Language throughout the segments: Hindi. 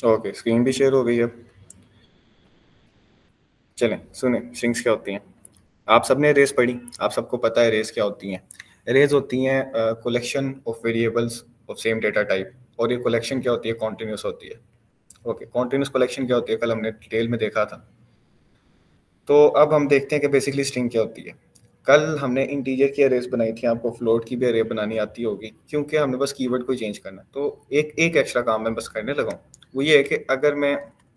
ओके, स्क्रीन भी शेयर हो गई है। चलें सुने स्ट्रिंग्स क्या होती हैं। आप सबने रेस पढ़ी, आप सबको पता है रेस क्या होती हैं। रेस होती हैं collection of variables of same data type, और ये कलेक्शन क्या होती है, कॉन्टिन्यूस होती है। ओके, कॉन्टिन्यूस कलेक्शन क्या होती है, कल हमने डिटेल में देखा था। तो अब हम देखते हैं कि बेसिकली स्ट्रिंग क्या होती है। कल हमने इंटीजर की अरेज बनाई थी, आपको फ्लोट की भी अरे बनानी आती होगी, क्योंकि हमने बस कीवर्ड को चेंज करना है। तो एक एक एक्स्ट्रा काम मैं बस करने लगा हूँ, वो ये है कि अगर मैं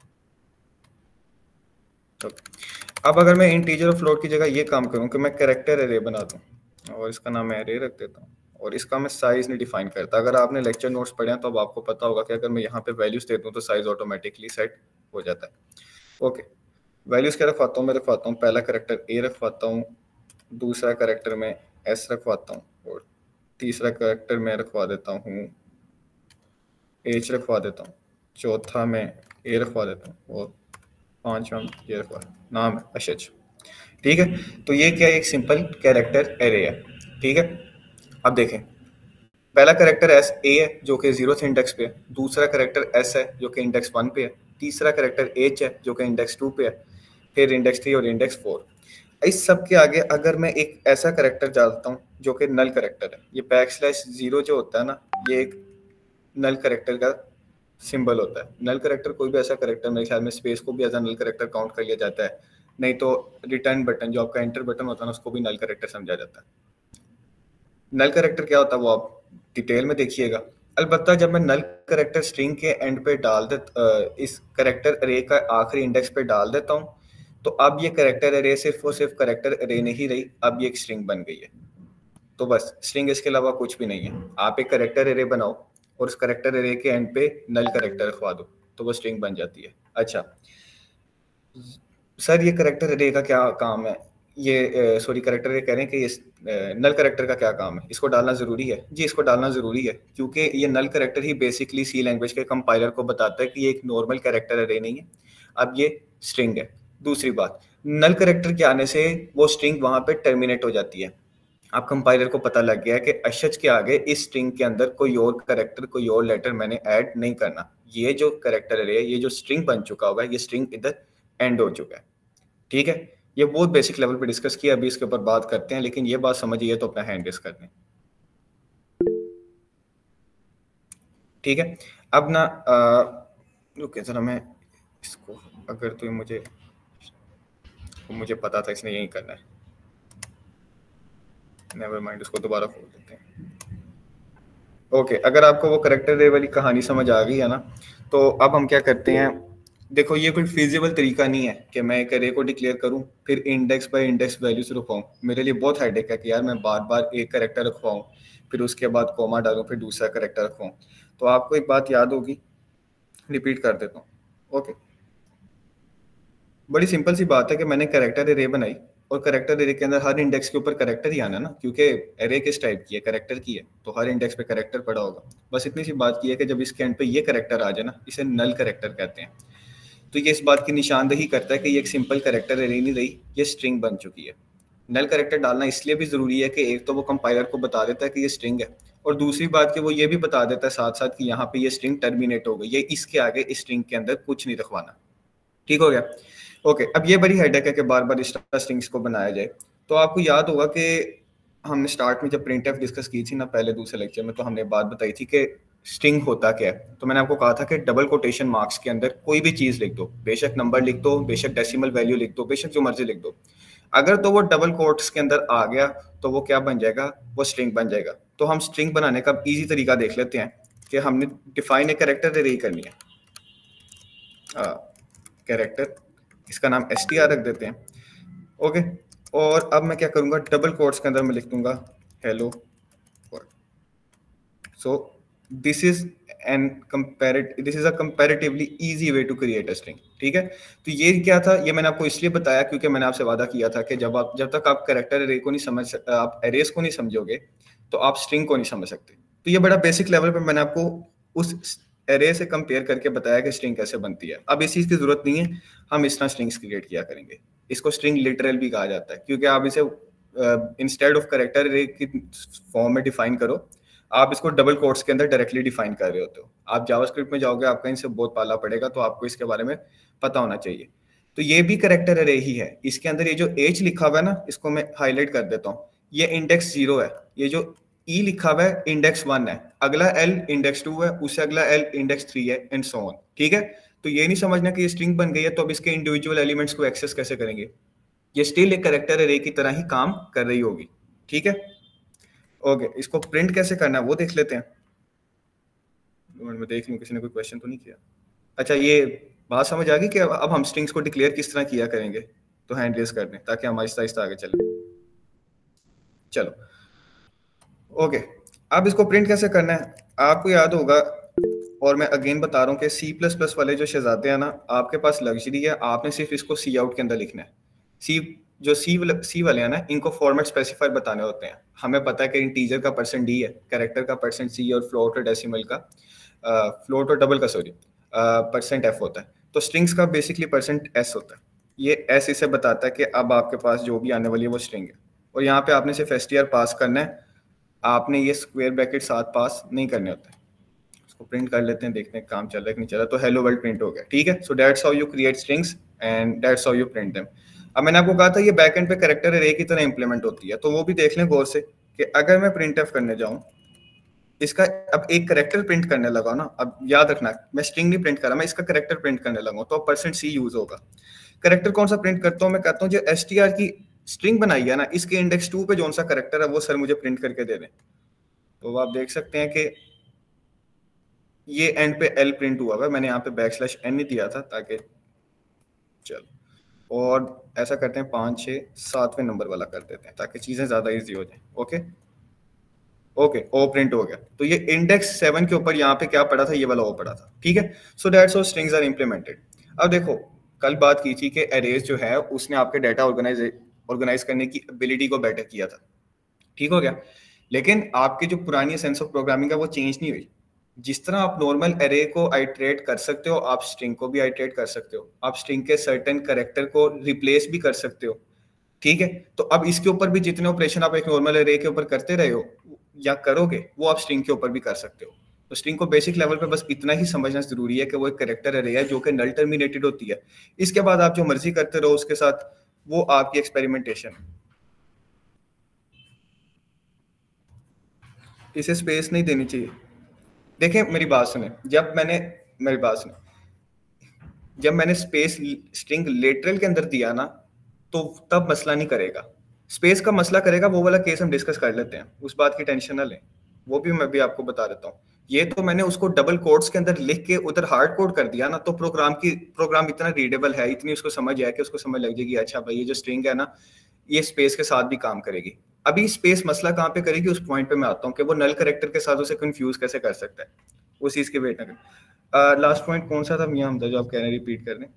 अब अगर मैं इंटीजर और फ्लोट की जगह ये काम करूँ कि मैं कैरेक्टर एरे बना दूँ, और इसका नाम मैं एरे रख देता हूँ, और इसका मैं साइज नहीं डिफाइन करता। अगर आपने लेक्चर नोट्स पढ़े हैं तो अब आपको पता होगा कि अगर मैं यहाँ पे वैल्यूज दे दूँ तो साइज ऑटोमेटिकली सेट हो जाता है। ओके, वैल्यूज क्या रखवाता हूँ, मैं रखवाता हूँ पहला करेक्टर ए रखवाता हूँ, दूसरा करेक्टर में एस रखवाता हूँ, और तीसरा करेक्टर में रखवा देता हूँ एच रखवा देता हूँ, चौथा में ए रखवा देता हूँ, और पांचवा ये रखवा नाम है अशज। ठीक है, तो ये क्या एक सिंपल कैरेक्टर एरे है। ठीक है, अब देखें, पहला कैरेक्टर एस ए है जो कि 0th इंडेक्स पे है, दूसरा कैरेक्टर एस है जो कि इंडेक्स 1 पे है, तीसरा कैरेक्टर एच है जो कि इंडेक्स 2 पे है, फिर इंडेक्स 3 और इंडेक्स 4। इस सब के आगे अगर मैं एक ऐसा कैरेक्टर डालता हूँ जो कि नल कैरेक्टर है, ये \0 जो होता है ना, ये एक नल कैरेक्टर का सिंबल होता है। नल कैरेक्टर कोई भी ऐसा कैरेक्टर, मेरे ख्याल में स्पेस को भी as a null character count कर लिया जाता है, नहीं तो रिटर्न बटन जो आपका एंटर बटन होता है ना, उसको भी नल कैरेक्टर समझा जाता है। नल कैरेक्टर क्या होता है वो आप डिटेल में देखिएगा। अलबत्ता जब मैं नल कैरेक्टर स्ट्रिंग के एंड पे डाल इस कैरेक्टर अरे का आखिरी इंडेक्स पे डाल देता हूँ, तो अब ये कैरेक्टर अरे सिर्फ और सिर्फ कैरेक्टर अरे नहीं रही, अब ये एक स्ट्रिंग बन गई है। तो बस स्ट्रिंग इसके अलावा कुछ भी नहीं है। आप एक कैरेक्टर अरे बनाओ और उस कैरेक्टर अरे के एंड पे नल कैरेक्टर रखवा दो, तो वो स्ट्रिंग बन जाती है। अच्छा सर, ये कैरेक्टर अरे का क्या काम है, ये सॉरी कैरेक्टर अरे कह रहे हैं कि ये नल कैरेक्टर का क्या काम है, इसको डालना ज़रूरी है? जी, इसको डालना ज़रूरी है, क्योंकि ये नल कैरेक्टर ही बेसिकली सी लैंग्वेज के कंपाइलर को बताता है कि ये एक नॉर्मल कैरेक्टर अरे नहीं है, अब ये स्ट्रिंग है। दूसरी बात, नल कैरेक्टर के आने से वो स्ट्रिंग वहां पे टर्मिनेट हो जाती है। आप कंपाइलर को पता लग गया कि अशज के आगे इस स्ट्रिंग के अंदर कोई और कैरेक्टर, कोई और लेटर मैंने ऐड नहीं करना। ये जो कैरेक्टर है, ये जो स्ट्रिंग बन चुका हुआ है, ये स्ट्रिंग इधर एंड हो चुका है। ठीक है, ये बहुत बेसिक लेवल पे डिस्कस किया, अभी इसके ऊपर बात करते हैं, लेकिन ये बात समझिए तो अपना हैंड रेस कर दें। ठीक है, अब ना रुके जरा, मैं इसको अगर तो मुझे पता था इसने यही करना है, नेवर माइंड, उसको दोबारा खोल देते हैं। ओके, अगर आपको वो करेक्टर रे वाली कहानी समझ आ गई है ना, तो अब हम क्या करते हैं। देखो, ये कोई फिजिबल तरीका नहीं है कि मैं एक अरे को डिक्लेयर करूं फिर इंडेक्स बाय इंडेक्स वैल्यूज रखवाऊं। मेरे लिए बहुत हेडेक है कि यार मैं बार बार एक करेक्टर रखवाऊं, फिर उसके बाद कॉमा डालूं, फिर दूसरा करेक्टर रखवाऊं। तो आपको एक बात याद होगी, रिपीट कर देता हूँ। ओके, बड़ी सिंपल सी बात है कि मैंने करेक्टर एरे बनाई, और करेक्टर एरे के अंदर हर इंडेक्स के ऊपर करेक्टर ही आना ना, क्योंकि एरे किस टाइप की है, करेक्टर की है, तो हर इंडेक्स पे करेक्टर पड़ा होगा। बस इतनी सी बात की है कि जब इसके एंड पे ये करेक्टर आ जाए ना, इसे नल करेक्टर कहते हैं। तो ये इस बात की निशानदेही करता है कि ये एक सिंपल करेक्टर एरे नहीं रही, ये स्ट्रिंग बन चुकी है। नल करेक्टर डालना इसलिए भी जरूरी है कि एक तो वो कंपाइलर को बता देता है कि ये स्ट्रिंग है, और दूसरी बात कि वो ये भी बता देता है साथ साथ कि यहाँ पे ये स्ट्रिंग टर्मिनेट हो गई, ये इसके आगे इस स्ट्रिंग के अंदर कुछ नहीं रखवाना। ठीक हो गया। ओके, अब ये बड़ी हेडेक है कि बार बार स्ट्रिंग्स को बनाया जाए। तो आपको याद होगा कि हमने स्टार्ट में जब प्रिंट एफ डिस्कस की थी ना, पहले दूसरे लेक्चर में, तो हमने बात बताई थी कि स्ट्रिंग होता क्या है। तो मैंने आपको कहा था कि डबल कोटेशन मार्क्स के अंदर कोई भी चीज लिख दो, बेशक नंबर लिख दो, बेशक डेसिमल वैल्यू लिख दो, बेशक जो मर्जी लिख दो, अगर तो वो डबल कोट्स के अंदर आ गया तो वो क्या बन जाएगा, वो स्ट्रिंग बन जाएगा। तो हम स्ट्रिंग बनाने का इजी तरीका देख लेते हैं कि हमने डिफाइन एक कैरेक्टर अरे करनी है। कैरेक्टर, इसका नाम str रख देते हैं। ओके, और अब मैं क्या करूंगा, डबल कोट्स के अंदर मैं लिख दूंगा hello world. So this is this is a comparatively easy way to create a string. ठीक है, तो ये क्या था, ये मैंने आपको इसलिए बताया क्योंकि मैंने आपसे वादा किया था कि जब तक आप कैरेक्टर अरे को नहीं आप एरेस को नहीं समझोगे, तो आप स्ट्रिंग को नहीं समझ सकते। तो ये बड़ा बेसिक लेवल पे मैंने आपको उस एरे से कंपेयर करके बताया कि स्ट्रिंग कैसे बनती है। अब इस चीज की जरूरत नहीं है, हम इस तरह स्ट्रिंग्स क्रिएट किया करेंगे। इसको स्ट्रिंग लिटरल भी कहा जाता है, क्योंकि आप इसे इंस्टेड ऑफ कैरेक्टर अरे की फॉर्म में डिफाइन करो, आप इसको डबल कोट्स के अंदर डायरेक्टली डिफाइन कर रहे होते हो। आप जावास्क्रिप्ट में जाओगे, आपका इनसे बहुत पाला पड़ेगा, तो आपको इसके बारे में पता होना चाहिए। तो ये भी कैरेक्टर अरे ही है। इसके अंदर ये जो एज लिखा हुआ है ना, इसको मैं हाईलाइट कर देता हूँ, ये इंडेक्स 0 है। ये जो ई लिखा हुआ है इंडेक्स 1 है, अगला एल इंडेक्स 2 है, उससे अगला एल इंडेक्स 3 है, एंड सो ऑन। ठीक है, तो ये नहीं समझना कि ये स्ट्रिंग बन गई है तो अब इसके इंडिविजुअल एलिमेंट्स को एक्सेस कैसे करेंगे। ये स्टिल एक कैरेक्टर अरे की तरह ही काम कर रही होगी। ठीक है, ओके। इसको प्रिंट कैसे करना है वो देख लेते हैं। मैं देख लूं किसी ने कोई क्वेश्चन तो नहीं किया। अच्छा, ये बात समझ आ गई कि अब हम स्ट्रिंग्स को डिक्लेयर किस तरह किया करेंगे, तो हैंड रेज कर दें ताकि हम आहिस्ता आहिस्ता आगे चलें। चलो, ओके। अब इसको प्रिंट कैसे करना है आपको याद होगा, और मैं अगेन बता रहा हूँ कि सी प्लस प्लस वाले जो शहजादे हैं ना, आपके पास लग्जरी है, आपने सिर्फ इसको सी आउट के अंदर लिखना है। सी वाले हैं ना, इनको फॉर्मेट स्पेसिफायर बताने होते हैं। हमें पता है कि इंटीजर का परसेंट डी है, कैरेक्टर का परसेंट सी, और फ्लोट और डेसिमल का फ्लोट और डबल का सॉरी परसेंट एफ होता है। तो स्ट्रिंग्स का बेसिकली परसेंट एस होता है। ये एस इसे बताता है कि अब आपके पास जो भी आने वाली है वो स्ट्रिंग है, और यहाँ पे आपने सिर्फ एसटीआर पास करना है, आपने ये स्क्वायर ब्रैकेट साथ पास नहीं करने होते। इसको प्रिंट कर लेते हैं, देखते हैं काम चल रहा है कि नहीं चल रहा। तो हेलो वर्ल्ड प्रिंट हो गया। ठीक है, so that's how you create strings and that's how you print them. अब मैंने आपको कहा था ये बैकएंड पे कैरेक्टर अरे की तरह इंप्लीमेंट होती है, तो वो भी देख लें गौर से कि अगर मैं प्रिंट एफ करने जाऊं, इसका अब एक कैरेक्टर प्रिंट करने लगा ना, अब याद रखना मैं स्ट्रिंग नहीं प्रिंट कर रहा, मैं इसका कैरेक्टर प्रिंट करने लगा, तो अब परसेंट सी यूज होगा। कैरेक्टर कौन सा प्रिंट करता हूँ, मैं कहता हूँ जो एसटीआर की स्ट्रिंग बनाई है ना, इसके इंडेक्स 2 पे जो सा कैरेक्टर है वो सर मुझे प्रिंट करके दे दें। तो आप देख सकते हैं कि ये एंड पे एल प्रिंट हुआ है, मैंने यहाँ पे बैकस्लैश एन नहीं दिया था ताकि चलो, और ऐसा करते हैं 5 6 7वें नंबर वाला कर देते हैं ताकि चीजें ज्यादा इजी हो जाए। ओके ओके, ओ प्रिंट हो गया। तो ये इंडेक्स 7 के ऊपर यहाँ पे क्या पड़ा था, ये वाला ओ पड़ा था। ठीक है, so that's how strings are implemented. अब देखो, कल बात की थी कि अरेज जो है उसने आपके डाटा ऑर्गेनाइज करने की एबिलिटी को बेटर किया था। ठीक हो गया, लेकिन आपकी जो पुरानी सेंस ऑफ प्रोग्रामिंग है वो चेंज नहीं हुई। जिस तरह आप नॉर्मल एरे को आइट्रेट कर सकते हो, आप स्ट्रिंग को भी आइट्रेट कर सकते हो, आप स्ट्रिंग के सर्टेन कैरेक्टर को रिप्लेस भी कर सकते हो। ठीक है, तो अब इसके ऊपर भी जितने ऑपरेशन आप एक नॉर्मल एरे के ऊपर करते रहे हो या करोगे, वो आप स्ट्रिंग के ऊपर भी कर सकते हो। तो स्ट्रिंग को बेसिक लेवल पे बस इतना ही समझना जरूरी है कि वो एक कैरेक्टर एरे है जो कि नल टर्मिनेटेड होती है। इसके बाद आप जो मर्जी करते रहो उसके साथ, वो आपकी एक्सपेरिमेंटेशन है। इसे स्पेस नहीं देनी चाहिए। देखें, मेरी बात सुने, मेरी बात सुने, जब मैंने स्पेस स्ट्रिंग लेटरल के अंदर दिया ना, तो तब मसला नहीं करेगा। स्पेस का मसला करेगा, वो वाला केस हम डिस्कस कर लेते हैं, उस बात की टेंशन ना लें, वो भी मैं भी आपको बता देता हूँ। ये तो मैंने उसको डबल कोट्स के अंदर लिख के उधर हार्ड कोड कर दिया ना, तो प्रोग्राम इतना रीडेबल है, इतनी उसको समझ है कि उसको समझ लग जाएगी अच्छा भाई ये जो स्ट्रिंग है ना, ये स्पेस के साथ भी काम करेगी। अभी स्पेस मसला कहाँ पे करेगी, उस पॉइंट पे मैं आता हूँ कि वो नल कैरेक्टर के साथ उसे कंफ्यूज कैसे कर सकता है, उस चीज के वेट ना करें। लास्ट पॉइंट कौन सा था मियां हमजा जो आप कह रहे हैं, रिपीट कर रहे हैं?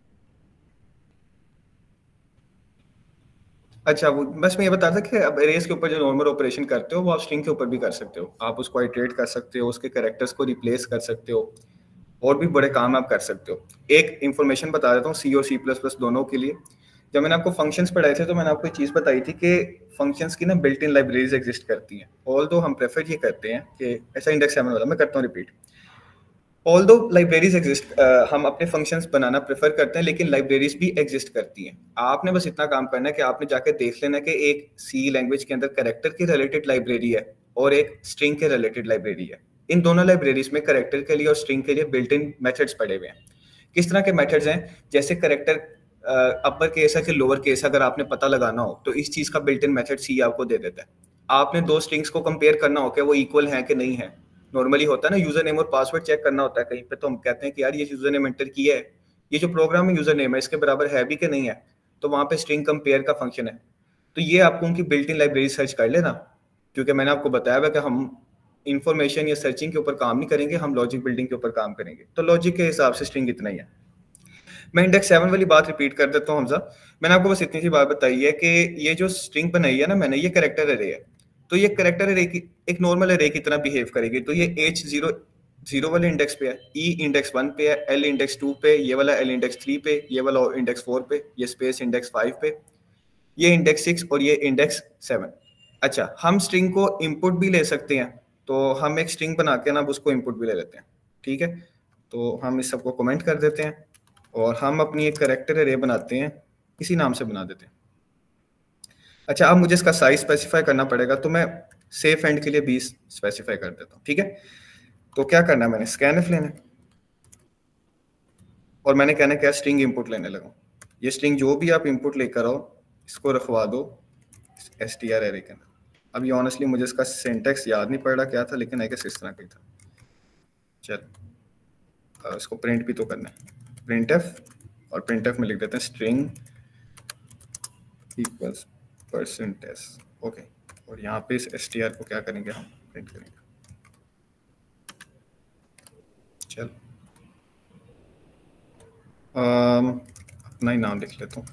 अच्छा, वो बस मैं ये बता था कि अब अरेज के ऊपर जो नॉर्मल ऑपरेशन करते हो वो आप स्ट्रिंग के ऊपर भी कर सकते हो। आप उसको आइटरेट कर सकते हो, उसके कैरेक्टर्स को रिप्लेस कर सकते हो, और भी बड़े काम आप कर सकते हो। एक इंफॉर्मेशन बता देता हूँ सी और सी प्लस प्लस दोनों के लिए। जब मैंने आपको फंक्शंस पढ़ाए थे तो मैंने आपको एक चीज़ बताई थी कि फंक्शंस की ना बिल्ट इन लाइब्रेरीज एग्जिस्ट करती हैं। ऑल दो हम प्रेफर ये करते हैं कि ऐसा इंडेक्स 7 वाला मैं करता हूँ रिपीट। ऑल दो लाइब्रेरीज एग्जिस्ट, हम अपने फंक्शंस बनाना प्रेफर करते हैं, लेकिन लाइब्रेरीज भी एग्जिस्ट करती हैं। आपने बस इतना काम करना है कि आपने जाके देख लेना कि एक सी लैंग्वेज के अंदर कैरेक्टर के रिलेटेड लाइब्रेरी है और एक स्ट्रिंग के रिलेटेड लाइब्रेरी है। इन दोनों लाइब्रेरीज में कैरेक्टर के लिए और स्ट्रिंग के लिए बिल्ट इन मेथड्स पड़े हुए हैं। किस तरह के मेथड्स हैं, जैसे कैरेक्टर अपर केस है कि लोअर केस, अगर आपने पता लगाना हो तो इस चीज का बिल्ट इन मेथड सी आपको दे देता है। आपने दो स्ट्रिंग्स को कंपेयर करना हो कि वो इक्वल है कि नहीं है। नॉर्मली होता है ना, यूजर नेम और पासवर्ड चेक करना होता है कहीं पे, तो हम कहते हैं कि यार ये यूजर नेम एंटर किया है, ये जो प्रोग्राम में यूजर नेम है इसके बराबर है भी कि नहीं है, तो वहां पे स्ट्रिंग कंपेयर का फंक्शन है। तो ये आपको उनकी बिल्ट इन लाइब्रेरी सर्च कर लेना, क्योंकि मैंने आपको बताया हुआ कि हम इंफॉर्मेशन या सर्चिंग के ऊपर काम नहीं करेंगे, हम लॉजिक बिल्डिंग के ऊपर काम करेंगे। तो लॉजिक के हिसाब से स्ट्रिंग इतना ही है। मैं इंडेक्स 7 वाली बात रिपीट कर देता हूँ हमजा। मैंने आपको बस इतनी सी बात बताई है कि ये जो स्ट्रिंग बनाई है ना मैंने, ये कैरेक्टर एरे है। तो ये कैरेक्टर एरे की एक नॉर्मल एरे की तरह बिहेव करेगी। तो ये H0 वाले इंडेक्स पे है, E इंडेक्स 1 पे है, L इंडेक्स 2 पे, ये वाला L इंडेक्स 3 पे, ये वाला इंडेक्स 4 पे, ये स्पेस इंडेक्स 5 पे, ये इंडेक्स 6 और ये इंडेक्स 7। अच्छा, हम स्ट्रिंग को इनपुट भी ले सकते हैं। तो हम एक स्ट्रिंग बना के ना उसको इनपुट भी ले लेते हैं, ठीक है। तो हम इस सबको कमेंट कर देते हैं और हम अपनी एक कैरेक्टर एरे बनाते हैं, इसी नाम से बना देते हैं। अच्छा, अब मुझे इसका साइज स्पेसिफाई करना पड़ेगा, तो मैं सेफ एंड के लिए 20 स्पेसिफाई कर देता हूँ, ठीक है। तो क्या करना है, मैंने स्कैनफ लेना है और मैंने कहना क्या, स्ट्रिंग इनपुट लेने लगा। ये स्ट्रिंग जो भी आप इनपुट लेकर आओ इसको रखवा दो str एरे के अंदर। अब ये ऑनेस्टली मुझे इसका सिंटैक्स याद नहीं पड़ रहा क्या था, लेकिन आई गेस इस तरह का ही था। चल इसको प्रिंट भी तो करना है, printf, और printf में लिख देते हैं स्ट्रिंग इक्वल्स %s, ओके। और यहाँ पे इस str को क्या करेंगे, हम प्रिंट करेंगे। चल अपना ही नाम लिख लेता हूँ।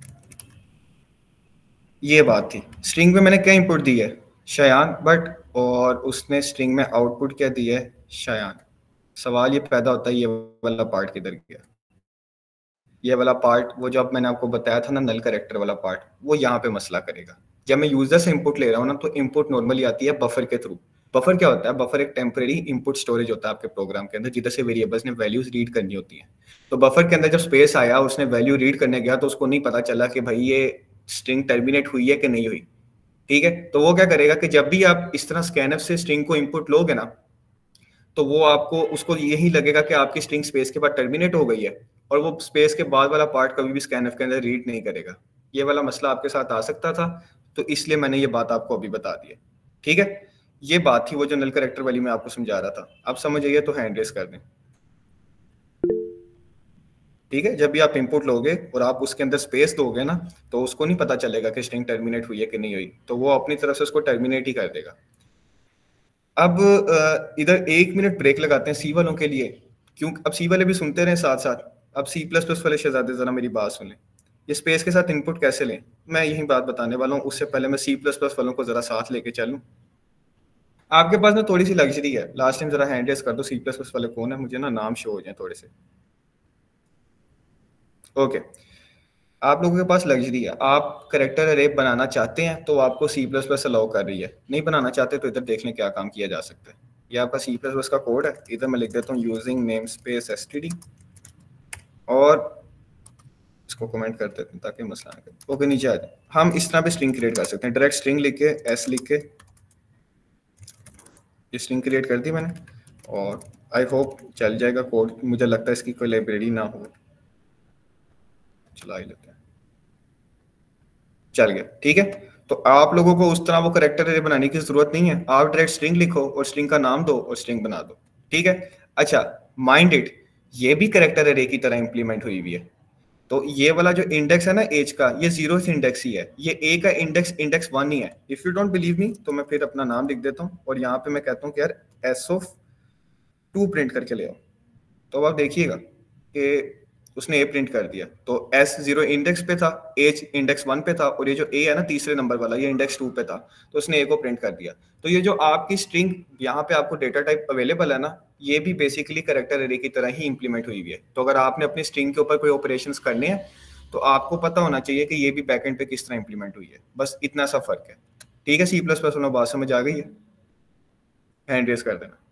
ये बात थी, स्ट्रिंग में मैंने क्या इंपुट दी है, शयान बट, और उसने स्ट्रिंग में आउटपुट क्या दी है, शयान। सवाल ये पैदा होता है ये वाला पार्ट किधर गया, ये वाला पार्ट, वो जो अब मैंने आपको बताया था ना नल कैरेक्टर वाला पार्ट, वो यहाँ पे मसला करेगा। जब मैं यूजर से इनपुट ले रहा हूँ ना, तो इनपुट नॉर्मली आती है बफर के थ्रू। बफर क्या होता है, बफर एक टेम्परेरी इनपुट स्टोरेज होता है आपके प्रोग्राम के अंदर, जिधर से वेरिएबल्स ने वैल्यूज रीड करनी होती है। तो बफर के अंदर जब स्पेस आया, उसने वैल्यू रीड करने गया, तो उसको नहीं पता चला कि भाई ये स्ट्रिंग टर्मिनेट हुई है कि नहीं हुई, ठीक है। तो वो क्या करेगा कि जब भी आप इस तरह स्कैनफ से स्ट्रिंग को इनपुट लोगे ना, तो वो आपको, उसको यही लगेगा कि आपकी स्ट्रिंग स्पेस के बाद टर्मिनेट हो गई है, और वो स्पेस के बाद वाला पार्ट कभी भी स्कैनफ के अंदर रीड नहीं करेगा। ये वाला मसला आपके साथ आ सकता था, तो इसलिए मैंने ये बात आपको अभी बता दी है, ठीक है। ये बात थी वो जो नल कैरेक्टर वाली मैं आपको समझा रहा था। अब समझ आइए तो हैंड रेस कर दें, ठीक है। जब भी आप इनपुट लोगे और आप उसके अंदर स्पेस दोगे ना, तो उसको नहीं पता चलेगा कि स्ट्रिंग टर्मिनेट हुई है कि नहीं हुई, तो वो अपनी तरफ से उसको टर्मिनेट ही कर देगा। अब इधर 1 मिनट ब्रेक लगाते हैं सी वालों के लिए, क्यों, अब सी वाले भी सुनते रहे साथ साथ। अब सी प्लस प्लस वाले शहजादे जरा मेरी बात सुन लें, ये स्पेस के साथ इनपुट कैसे लें, मैं यही बात बताने वाला हूँ। उससे पहले मैं सी प्लस प्लस वालों को जरा साथ लेके चलूँ। आपके पास ना थोड़ी सी लग्जरी है, लास्ट टाइम जरा हैंड रेस कर दो, सी प्लस प्लस वाले कौन है, मुझे ना नाम शो हो जाए थोड़े से। ओके, आप लोगों के पास लग्जरी है, आप करेक्टर अरे बनाना चाहते हैं तो आपको सी प्लस प्लस अलाउ कर रही है, नहीं बनाना चाहते तो इधर देख लें क्या काम किया जा सकता है। ये आपका सी प्लस प्लस का कोड है, इधर मैं लिख देता हूँ यूजिंग नेम स्पेस std, और इसको कमेंट कर देते हैं ताकि मसला ना करे। ओके, नीचे आ जाए। हम इस तरह भी स्ट्रिंग क्रिएट कर सकते हैं, डायरेक्ट स्ट्रिंग लिख के एस लिख के ये स्ट्रिंग क्रिएट कर दी मैंने, और आई होप चल जाएगा कोड। मुझे लगता है इसकी कोई लाइब्रेरी ना हो, चला ही लेते हैं, चल गया, ठीक है। तो आप लोगों को उस तरह वो करेक्टर अरे बनाने की जरूरत नहीं है, आप डायरेक्ट स्ट्रिंग लिखो और स्ट्रिंग का नाम दो और स्ट्रिंग बना दो, ठीक है। अच्छा, माइंड इट, ये भी करेक्टर अरे की तरह इंप्लीमेंट हुई हुई है। तो ये वाला जो इंडेक्स है ना एज का, ये 0th इंडेक्स ही है, ये ए का इंडेक्स 1 ही है। If you don't believe me तो मैं फिर अपना नाम लिख देता हूँ और यहाँ पे मैं कहता हूँ कि यार s(2) प्रिंट करके ले आओ। तो अब आप देखिएगा कि उसने ए प्रिंट कर दिया, तो एस 0 इंडेक्स पे था, एज इंडेक्स 1 पे था, और ये जो ए है ना तीसरे नंबर वाला, ये इंडेक्स 2 पे था, तो उसने ए को प्रिंट कर दिया। तो ये जो आपकी स्ट्रिंग यहाँ पे आपको डेटा टाइप अवेलेबल है ना, ये भी बेसिकली कैरेक्टर एरे की तरह ही इंप्लीमेंट हुई है। तो अगर आपने अपनी स्ट्रिंग के ऊपर कोई ऑपरेशंस करने हैं तो आपको पता होना चाहिए कि ये भी बैकएंड पे किस तरह इंप्लीमेंट हुई है, बस इतना सा फर्क है, ठीक है। सी प्लस प्लस में बात समझ आ गई है, हैंड रेस कर देना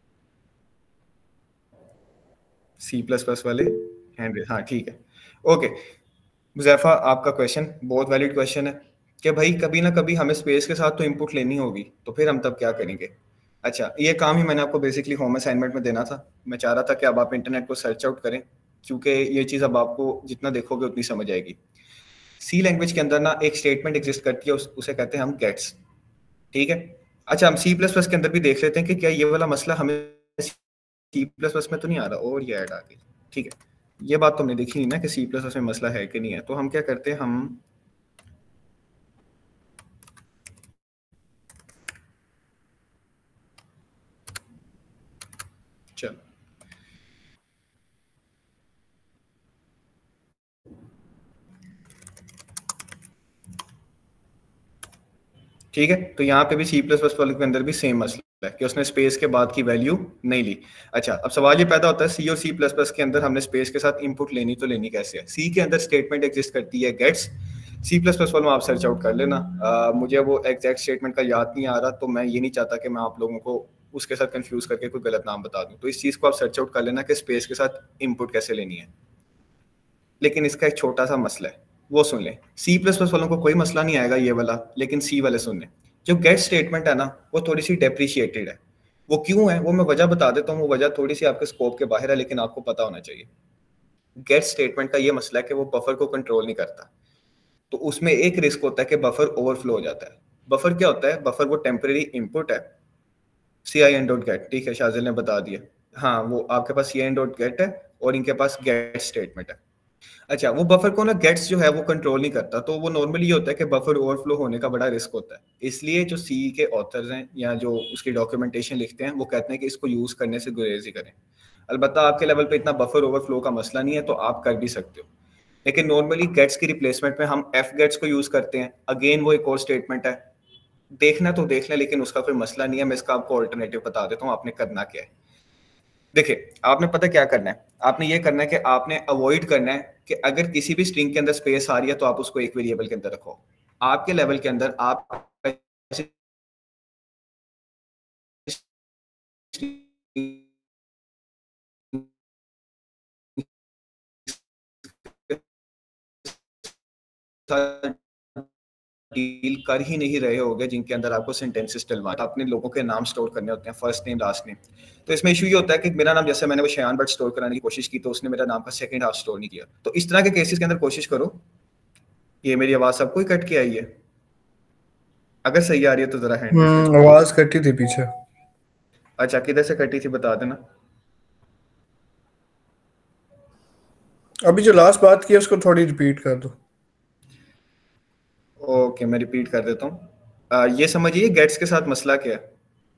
सी प्लस प्लस वाले, हैंड रेस, हाँ ठीक है। ओके मुजैफा, आपका क्वेश्चन बहुत वैलिड क्वेश्चन है कि भाई कभी ना कभी हमें स्पेस के साथ तो इनपुट लेनी होगी, तो फिर हम तब क्या करेंगे। अच्छा, ये काम ही मैंने आपको बेसिकली होम असाइनमेंट में देना था। मैं चाह रहा था कि अब आप इंटरनेट को सर्च आउट करें, क्योंकि ये चीज़ अब आपको जितना देखोगे उतनी समझ आएगी। सी लैंग्वेज के अंदर ना एक स्टेटमेंट एग्जिस्ट करती है, उसे कहते हैं हम गेट्स, ठीक है। अच्छा, हम सी प्लस प्लस के अंदर भी देख लेते हैं कि क्या ये वाला मसला हमें सी प्लस प्लस में तो नहीं आ रहा, और ये ऐड आ गई, ठीक है। ये बात तो हमने देखी नहीं ना कि सी प्लस प्लस में मसला है कि नहीं है, तो हम क्या करते हैं, हम चलो ठीक है, तो यहाँ पे भी सी प्लस प्लस वाले के अंदर भी सेम मसला है कि उसने स्पेस के बाद की वैल्यू नहीं ली। अच्छा, अब सवाल ये पैदा होता है सी और सी प्लस प्लस के अंदर हमने स्पेस के साथ इनपुट लेनी तो लेनी कैसे है। सी के अंदर स्टेटमेंट एग्जिस्ट करती है गेट्स, सी प्लस प्लस वालों आप सर्च आउट कर लेना। मुझे वो एग्जैक्ट स्टेटमेंट का याद नहीं आ रहा, तो मैं ये नहीं चाहता कि मैं आप लोगों को उसके साथ कंफ्यूज करके कोई गलत नाम बता दूं। तो इस चीज़ को आप सर्च आउट कर लेना कि स्पेस के साथ इनपुट कैसे लेनी है। लेकिन इसका एक छोटा सा मसला है, वो सुन लें। सी प्लस प्लस वालों को कोई मसला नहीं आएगा ये वाला, लेकिन सी वाले सुन लें। जो गेट स्टेटमेंट है ना, वो थोड़ी सी डेप्रिशिएटेड है। वो क्यों है वो मैं वजह बता देता हूँ। वो वजह थोड़ी सी आपके स्कोप के बाहर है, लेकिन आपको पता होना चाहिए। गेट स्टेटमेंट का ये मसला है कि वो बफर को कंट्रोल नहीं करता। तो उसमें एक रिस्क होता है कि बफर ओवरफ्लो हो जाता है। बफर क्या होता है? बफर वो टेम्परेरी इनपुट है, C I N dot get, ठीक है, शाजिल ने बता दिया। हाँ, वो आपके पास C I N dot get है और इनके पास गेट स्टेटमेंट है। अच्छा, वो बफर को ना गेट्स जो है वो कंट्रोल नहीं करता। तो वो नॉर्मली ये होता है कि बफर ओवरफ्लो होने का बड़ा रिस्क होता है। इसलिए जो सी के ऑथर्स हैं या जो उसकी डॉक्यूमेंटेशन लिखते हैं, वो कहते हैं कि इसको यूज करने से गुरेज ही करें। अलबत्ता आपके लेवल पे इतना बफर ओवरफ्लो का मसला नहीं है, तो आप कर भी सकते हो। लेकिन नॉर्मली गेट्स की रिप्लेसमेंट में हम एफ गेट्स को यूज करते हैं। अगेन वो एक और स्टेटमेंट है, देखना तो देख लें, लेकिन उसका कोई मसला नहीं है। मैं इसका आपको ऑल्टरनेटिव बता देता हूँ, आपने करना क्या है। देखिए, आपने पता क्या करना है। आपने ये करना है कि आपने अवॉइड करना है कि अगर किसी भी स्ट्रिंग के अंदर स्पेस आ रही है तो आप उसको एक वेरिएबल के अंदर रखो। आपके लेवल के अंदर आप डील कर ही नहीं रहे होगे जिनके अंदर आपको सेंटेंसेस डलवाना, अपने लोगों के नाम स्टोर करने होते हैं, फर्स्ट नेम लास्ट नेम। तो इसमें इशू ये होता है कि मेरा नाम, जैसे मैंने वो शयान बट स्टोर कराने की कोशिश की, तो उसने मेरा नाम का सेकंड हाफ स्टोर नहीं किया। तो इस तरह के केसेस के अंदर कोशिश करो। ये मेरी आवाज सबको ही कट के आई है? अगर सही आ रही है तो जरा हैंड रेज करके बताइए। आवाज कटी थी पीछे। अच्छा, किधर से कटी थी बता देना। अभी जो लास्ट बात की है उसको थोड़ी रिपीट कर दो। ओके, मैं रिपीट कर देता हूँ। ये समझिए गेट्स के साथ मसला क्या है।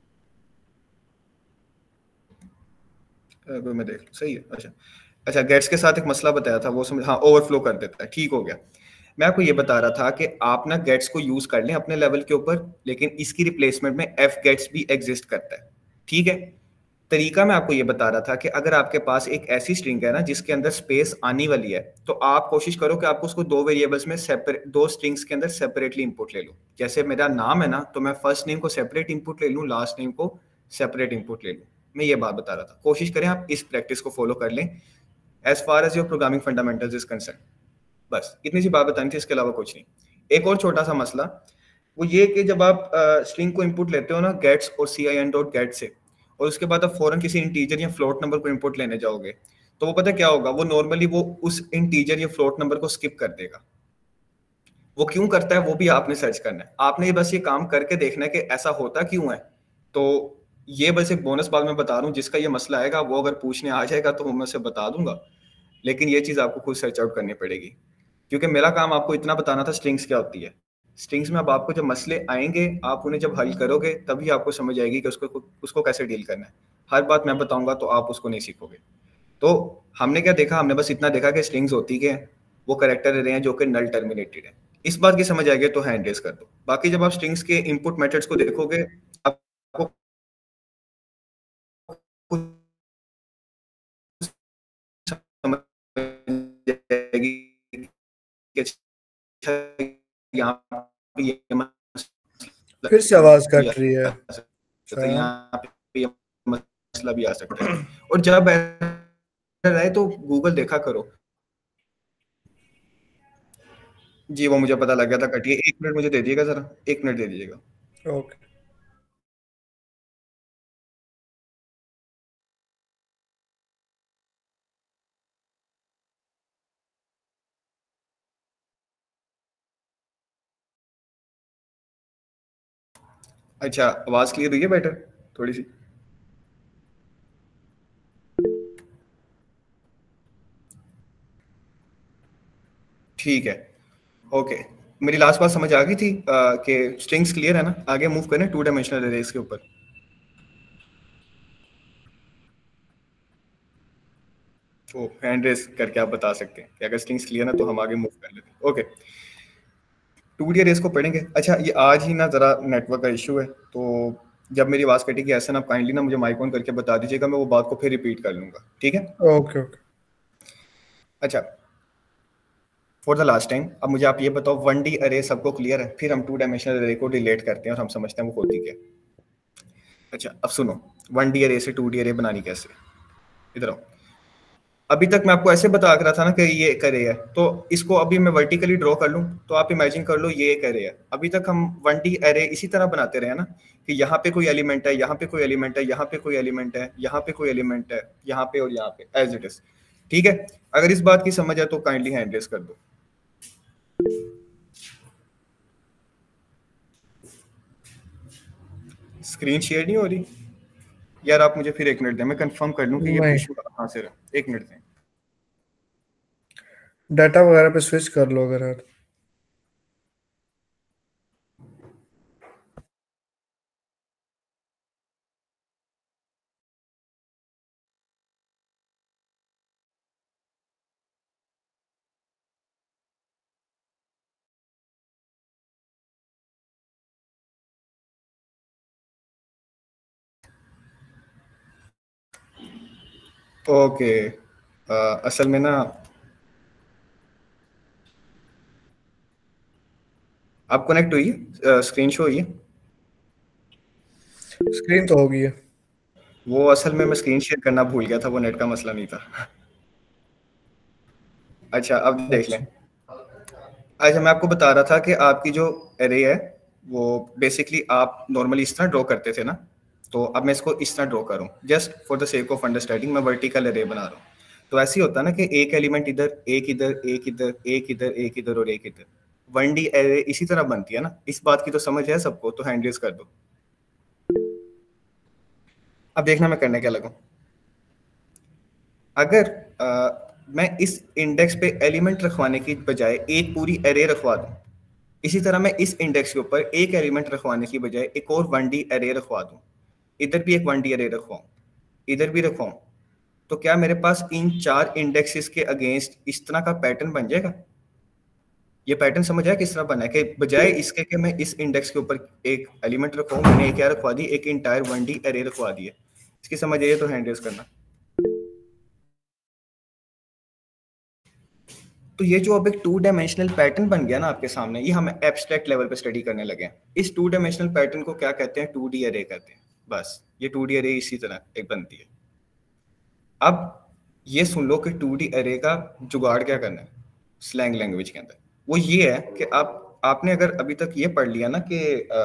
कोई मैं देख लूं, सही है। अच्छा अच्छा, गेट्स के साथ एक मसला बताया था, वो समझ, हाँ, ओवरफ्लो कर देता है, ठीक हो गया। मैं आपको ये बता रहा था कि आप ना गेट्स को यूज कर लें अपने लेवल के ऊपर, लेकिन इसकी रिप्लेसमेंट में एफ गेट्स भी एग्जिस्ट करता है, ठीक है। तरीका मैं आपको ये बता रहा था कि अगर आपके पास एक ऐसी स्ट्रिंग है ना जिसके अंदर स्पेस आने वाली है, तो आप कोशिश करो कि आप उसको दो वेरिएबल्स में सेपरेट, दो स्ट्रिंग्स के अंदर सेपरेटली इंपुट ले लो। जैसे मेरा नाम है ना, तो मैं फर्स्ट नेम को सेपरेट इंपुट ले लूँ, लास्ट नेम को सेपरेट इंपुट ले लूँ। मैं ये बात बता रहा था, कोशिश करें आप इस प्रैक्टिस को फॉलो कर लें as far as your programming fundamentals is concern. बस इतनी सी बात बतानी थी, इसके अलावा कुछ नहीं। एक और छोटा सा मसला, वो ये कि जब आप स्ट्रिंग को इनपुट लेते हो ना गेट्स और C I N dot get से, और उसके बाद आप फौरन किसी इंटीजर या फ्लोट नंबर को इनपुट लेने जाओगे, तो वो पता क्या होगा, वो नॉर्मली वो उस इंटीजर या फ्लोट नंबर को स्किप कर देगा। वो क्यों करता है वो भी आपने सर्च करना है। आपने बस ये काम करके देखना है कि ऐसा होता क्यों है। तो ये बस एक बोनस बात मैं बता रहा हूँ, जिसका ये मसला आएगा वो अगर पूछने आ जाएगा तो मैं उसे बता दूंगा, लेकिन ये चीज़ आपको खुद सर्च आउट करनी पड़ेगी। क्योंकि मेरा काम आपको इतना बताना था स्ट्रिंग्स क्या होती है। स्ट्रिंग्स में अब आपको जब मसले आएंगे, आप उन्हें जब हल करोगे तभी आपको समझ आएगी कि उसको उसको कैसे डील करना है। हर बात मैं बताऊंगा तो आप उसको नहीं सीखोगे। तो हमने क्या देखा, हमने बस इतना देखा कि स्ट्रिंग्स होती क्या है, वो कैरेक्टर रहे हैं जो कि नल टर्मिनेटेड है। इस बात की समझ आ गई तो हैंड रेज कर दो। बाकी जब आप स्ट्रिंग्स के इनपुट मेथड्स को देखोगे, आपको कुछ समझ आएगी कि अच्छा, यहाँ पे ये मसला फिर से आवाज भी आ कट रही है सकता है, शायद। यहाँ पे ये मसला भी आ सकता है। और जब एरर आए तो गूगल देखा करो। जी, वो मुझे पता लग गया था कटिए। 1 मिनट मुझे दे दीजिएगा ज़रा, 1 मिनट दे दीजिएगा। ओके। अच्छा, आवाज़ क्लियर हुई है बेटर थोड़ी-सी? ठीक है, ओके। मेरी लास्ट बात समझ आ गई थी कि स्ट्रिंग्स क्लियर है ना? आगे मूव करें टू डायमेंशनल अरेज़ के ऊपर। तो हैंड रेज़ करके आप बता सकते हैं कि अगर स्ट्रिंग्स क्लियर है तो हम आगे मूव कर लेते हैं। ओके, 2D अरेज़ को पढ़ेंगे। अच्छा, ये आज ही ना ज़रा नेटवर्क का इश्यू है, तो जब मेरी आवाज़ कटेगी ऐसे ना, आप काइंडली ना मुझे माइक ऑन करके बता दीजिएगा, मैं वो बात को फिर रिपीट कर लूँगा, ठीक है? ओके। ओके। अच्छा, फॉर द लास्ट टाइम अब मुझे आप ये बताओ 1D अरे सबको क्लियर है, फिर हम 2 डायमेंशनल अरे को डिलीट करते हैं और हम समझते हैं वो होती क्या है। अच्छा अब सुनो, 1D अरे से 2D अरे बनानी कैसे, इधर आओ। अभी तक मैं आपको ऐसे बता रहा था ना कि ये एक अरे है, तो इसको अभी मैं वर्टिकली ड्रॉ कर लूं तो आप इमेजिन कर लो ये एक अरे है। अभी तक हम 1D अरे इसी तरह बनाते रहे ना कि यहाँ पे कोई एलिमेंट है, यहाँ पे कोई एलिमेंट है, यहाँ पे कोई एलिमेंट है, यहाँ पे कोई एलिमेंट है, यहाँ पे और यहाँ पे, एज इट इज। ठीक है, अगर इस बात की समझ है तो काइंडली हैंड रेज कर दो। स्क्रीन शेयर नहीं हो रही यार, आप मुझे फिर 1 मिनट दें, मैं कंफर्म कर लूं कि ये नहीं, इशू कहाँ से रहा। 1 मिनट दें। डाटा वगैरह पे स्विच कर लो अगर है तो। ओके, असल में ना आप कनेक्ट हुई है, स्क्रीन शो हुई है। स्क्रीन तो होगी है। वो असल में मैं स्क्रीन शेयर करना भूल गया था, वो नेट का मसला नहीं था। अच्छा अब देख लें। अच्छा, अच्छा मैं आपको बता रहा था कि आपकी जो एरे है वो बेसिकली आप नॉर्मली इस तरह ड्रॉ करते थे ना, तो अब मैं इसको इस तरह ड्रॉ करूँ just for the sake of understanding, मैं वर्टिकल एरे बना रहा हूँ। तो ऐसे ही होता है ना कि एक एलिमेंट इधर, एक इधर, एक इधर, एक इधर, एक इधर और एक इधर। 1D एरे इसी तरह बनती है ना, इस बात की तो समझ है सबको, तो हैंड रेज कर दो। अब देखना मैं करने क्या लगूं। अगर मैं इस इंडेक्स पे एलिमेंट रखवाने की बजाय एक पूरी एरे रखवा दूं, इसी तरह मैं इस इंडेक्स के ऊपर एक एलिमेंट रखवाने की बजाय एक और 1D एरे रखवा दूं, इधर भी एक 1D एरे रखवाऊं, इधर भी रखवाऊं, तो क्या मेरे पास इन 4 इंडेक्सेस के अगेंस्ट इस तरह का पैटर्न बन जाएगा? ये पैटर्न समझ आया किस तरह बना है कि बजाय इसके कि मैं इस इंडेक्स के ऊपर एक एलिमेंट रखवाऊं, मैंने क्या रखवा दी, एक इंटायर 1D एरे रखवा दी है। इसकी समझ आइए तो हैंड रेज करना। तो ये जो अब एक 2 डायमेंशनल पैटर्न बन गया ना आपके सामने, ये हम एब्स्ट्रैक्ट लेवल पे स्टडी करने लगे हैं। इस 2 डायमेंशनल पैटर्न को क्या कहते हैं? 2D अरे कहते हैं। बस ये 2D अरे इसी तरह एक बनती है। अब ये सुन लो कि 2D अरे का जुगाड़ क्या करना है स्लैंग लैंग्वेज के अंदर। वो ये है कि आपने अगर अभी तक ये पढ़ लिया ना कि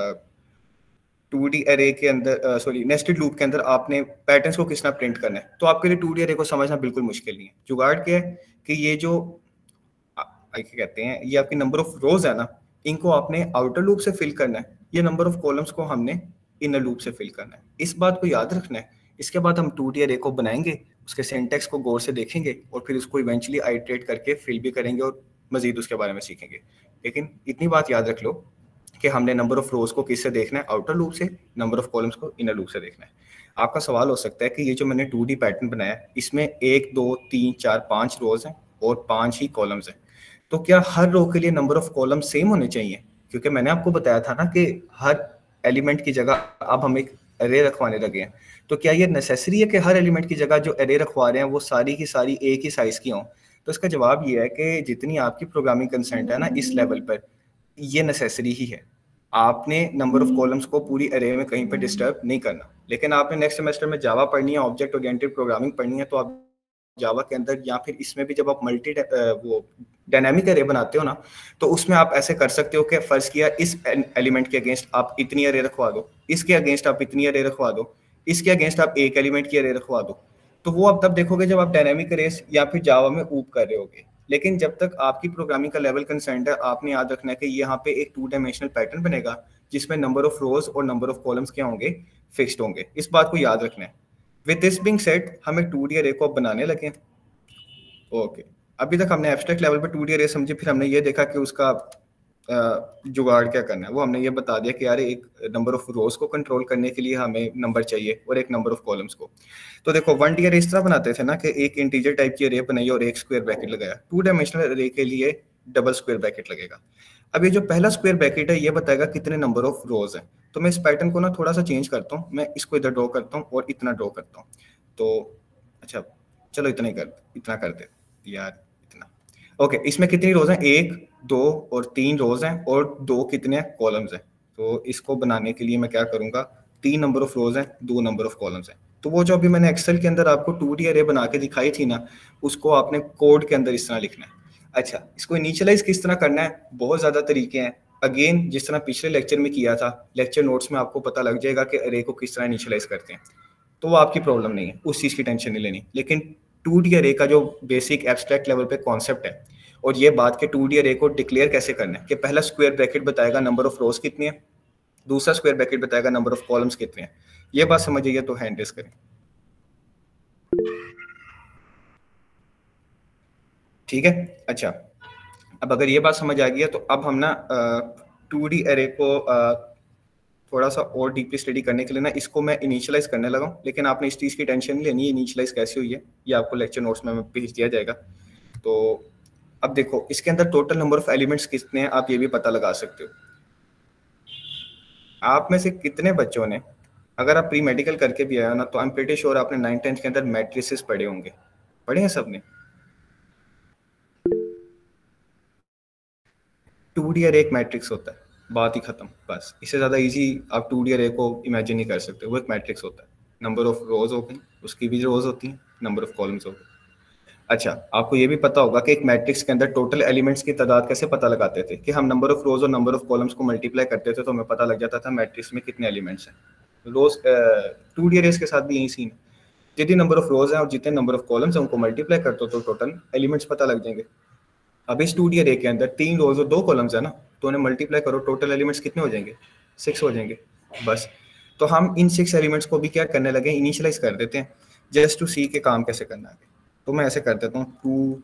2D अरे के अंदर, सॉरी नेस्टेड लूप के अंदर आपने पैटर्न्स को किस तरह प्रिंट करना है, तो आपके लिए 2D अरे को समझना बिल्कुल मुश्किल नहीं है। जुगाड़ क्या है कि ये जो क्या कहते हैं, ये आपकी नंबर ऑफ रोज है ना, इनको आपने आउटर लूप से फिल करना है, ये नंबर ऑफ कॉलम्स को हमने इनर लूप से फिल करना है। इस बात को याद रखना है। इसके बाद हम 2D अरे को बनाएंगे, उसके सिंटैक्स को गौर से देखेंगे और फिर उसको इवेंचुअली आइटरेट करके फिल भी करेंगे और मजीद उसके बारे में सीखेंगे। लेकिन इतनी बात याद रख लो कि हमने नंबर ऑफ रोज को किससे देखना है? आउटर लूप से। नंबर ऑफ कॉलम्स को इनर लूप से देखना है। आपका सवाल हो सकता है कि ये जो मैंने 2D पैटर्न बनाया है, इसमें 1 2 3 4 5 रोज हैं और 5 ही कॉलम्स हैं, तो क्या हर रो के लिए नंबर ऑफ कॉलम सेम होने चाहिए? क्योंकि मैंने आपको बताया था ना कि हर एलिमेंट की जगह अब हम एक एरे रखवाने लगे हैं, तो क्या ये नेसेसरी है कि हर एलिमेंट की जगह जो एरे रखवा रहे हैं वो सारी की सारी एक ही साइज की हों? तो इसका जवाब ये है कि जितनी आपकी प्रोग्रामिंग कंसेंट है ना इस लेवल पर, ये नेसेसरी ही है। आपने नंबर ऑफ कॉलम्स को पूरी एरे में कहीं पर डिस्टर्ब नहीं करना। लेकिन आपने नेक्स्ट सेमेस्टर में जावा पढ़नी है, ऑब्जेक्ट ओरिएंटेड प्रोग्रामिंग पढ़नी है, तो आप जावा के अंदर या फिर इसमें भी जब आप मल्टी वो डायनामिक एरे बनाते हो ना, तो उसमें आप ऐसे कर सकते हो कि फर्ज किया इस एलिमेंट के अगेंस्ट आप इतनी एरे रखवा दो, इसके अगेंस्ट आप इतनी एरे रखवा दो, इसके अगेंस्ट आप एक एलिमेंट की एरे रखवा दो। तो वो आप तब देखोगे जब आप डायनामिक एरेस या फिर जावा में ऊप कर रहे होगे। लेकिन जब तक आपकी प्रोग्रामिंग का लेवल कंसेंट है, आपने याद रखना है कि यहाँ पे एक 2 डायमेंशनल पैटर्न बनेगा जिसमें नंबर ऑफ रोज और नंबर ऑफ कॉलम्स क्या होंगे? फिक्स्ड होंगे। इस बात को याद रखना है। विद दिस बीइंग सेड, हम एक 2D अरे को बनाने लगे। ओके, अभी तक हमने एब्स्ट्रैक्ट लेवल पे 2D अरे समझे, फिर हमने ये देखा कि उसका जुगाड़ क्या करना है। वो हमने ये बता दिया कि यार एक नंबर ऑफ रोज को कंट्रोल करने के लिए हमें नंबर चाहिए और एक नंबर ऑफ कॉलम्स को। तो देखो 1D अरे इस तरह बनाते थे ना कि एक इंटीजर टाइप की अरे बनाई और एक स्क्वायर ब्रैकेट लगाया। 2 डायमेंशनल अरे के लिए डबल स्क्वायर ब्रैकेट लगेगा। अब ये जो पहला स्क्वायर ब्रैकेट है ये बताएगा कितने नंबर ऑफ रोज हैं। तो मैं इस पैटर्न को ना थोड़ा सा चेंज करता हूँ, मैं इसको इधर ड्रॉ करता हूँ और इतना ड्रॉ करता हूँ। तो अच्छा चलो इतना कर दे यार, इतना। ओके, इसमें कितनी रोज हैं? 1, 2 और 3 रोज हैं और 2 कितने कॉलम्स हैं। तो इसको बनाने के लिए मैं क्या करूंगा, 3 नंबर ऑफ रोज हैं, 2 नंबर ऑफ कॉलम्स हैं। तो वो जो अभी मैंने एक्सेल के अंदर आपको 2D अरे बना के दिखाई थी ना, उसको आपने कोड के अंदर इस तरह लिखना है। अच्छा, इसको इनिशियलाइज किस तरह करना है? बहुत ज्यादा तरीके हैं। अगेन जिस तरह पिछले लेक्चर में किया था, लेक्चर नोट्स में आपको पता लग जाएगा कि अरे को किस तरह इनिशियलाइज करते हैं, तो वो आपकी प्रॉब्लम नहीं है, उस चीज़ की टेंशन नहीं लेनी। लेकिन 2D अरे का जो बेसिक एब्स्ट्रैक्ट लेवल पे कॉन्सेप्ट है, और ये बात कि 2D अरे को डिक्लेयर कैसे करना है, कि पहला स्क्वायर ब्रैकेट बताएगा नंबर ऑफ रोज कितनी है, दूसरा स्क्वायर ब्रैकेट बताएगा नंबर ऑफ कॉलम्स कितने हैं। ये बात समझ आइए तो हैंड रेस करें। ठीक है, अच्छा, अब अगर ये बात समझ आ गई है तो अब हम ना 2D अरे को थोड़ा सा और डीपली स्टडी करने के लिए ना इसको मैं इनिशियलाइज करने लगा हूँ। लेकिन आपने इस चीज़ की टेंशन नहीं लेनी है, इनिशियलाइज कैसे हुई है ये आपको लेक्चर नोट्स में भेज दिया जाएगा। तो अब देखो, इसके अंदर टोटल नंबर ऑफ एलिमेंट्स कितने हैं आप ये भी पता लगा सकते हो। आप में से कितने बच्चों ने, अगर आप प्री मेडिकल करके भी आए हो ना, तो आई एम प्रीटी श्योर आपने 9th-10th के अंदर मैट्रिसेस पढ़े होंगे, पढ़े हैं सबने? 2D अरे एक मैट्रिक्स होता है, बात ही खत्म। बस इससे ज़्यादा इजी आप 2D अरे को इमेजिन नहीं कर सकते। वो एक मैट्रिक्स होता है, नंबर ऑफ रोज हो गई, उसकी भी रोज होती हैं, नंबर ऑफ कॉलम्स हो गए। अच्छा, आपको ये भी पता होगा कि एक मैट्रिक्स के अंदर टोटल एलिमेंट्स की तादाद कैसे पता लगाते थे, कि हम नंबर ऑफ रोज और नंबर ऑफ कॉलम्स को मल्टीप्लाई करते थे तो हमें पता लग जाता था मैट्रिक्स में कितने एलिमेंट्स हैं। रोज 2D अरेज के साथ भी यही सीन है, जितनी नंबर ऑफ रोज हैं और जितने नंबर ऑफ कॉलम्स हैं उनको मल्टीप्लाई करते हो तो टोटल एलिमेंट्स पता लग जाएंगे। अब इस 2D अरे के अंदर 3 रोज और 2 कॉलम्स है ना, तो उन्हें मल्टीप्लाई करो, टोटल एलिमेंट्स कितने हो जाएंगे? 6 हो जाएंगे। बस, तो हम इन 6 एलिमेंट्स को भी क्या करने लगे, इनिशियलाइज कर देते हैं, जस्ट टू सी के काम कैसे करना है। तो मैं ऐसे कर देता हूँ, 2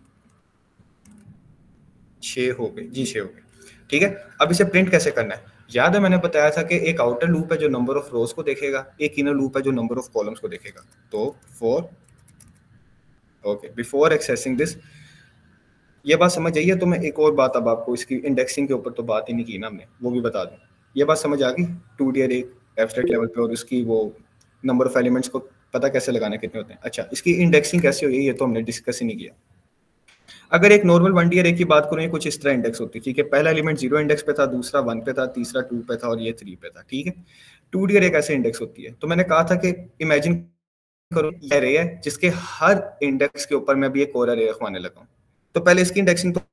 6 हो गए जी, 6 हो गए। ठीक है, अब इसे प्रिंट कैसे करना है? याद है मैंने बताया था कि एक आउटर लूप है जो नंबर ऑफ रोज को देखेगा, एक इनर लूप है जो नंबर ऑफ कॉलम्स को देखेगा। तो for okay before accessing this, ये बात समझ आई है? तो मैं एक और बात अब आपको इसकी इंडेक्सिंग के ऊपर तो बात ही नहीं की ना हमने, वो भी बता दूं। ये बात समझ आ गई 2D अरे एब्स्ट्रैक्ट लेवल पे, और उसकी वो नंबर ऑफ एलिमेंट्स को पता कैसे लगाना कितने होते हैं। अच्छा, इसकी इंडेक्सिंग कैसे हुई है ये तो हमने डिस्कस ही नहीं किया। अगर एक नॉर्मल 1D अरे की बात करूं, ये कुछ इस तरह इंडेक्स होती है। ठीक है, पहला एलिमेंट 0 इंडेक्स पे था, दूसरा 1 पे था, तीसरा 2 पे था और ये 3 पे था। ठीक है, 2D अरे कैसे इंडेक्स होती है? तो मैंने कहा था कि इमेजिन करो ये अरे है जिसके हर इंडेक्स के ऊपर मैं भी एक और अरे रखवाने लगा हूं। तो पहले इसकी इंडेक्सिंग तो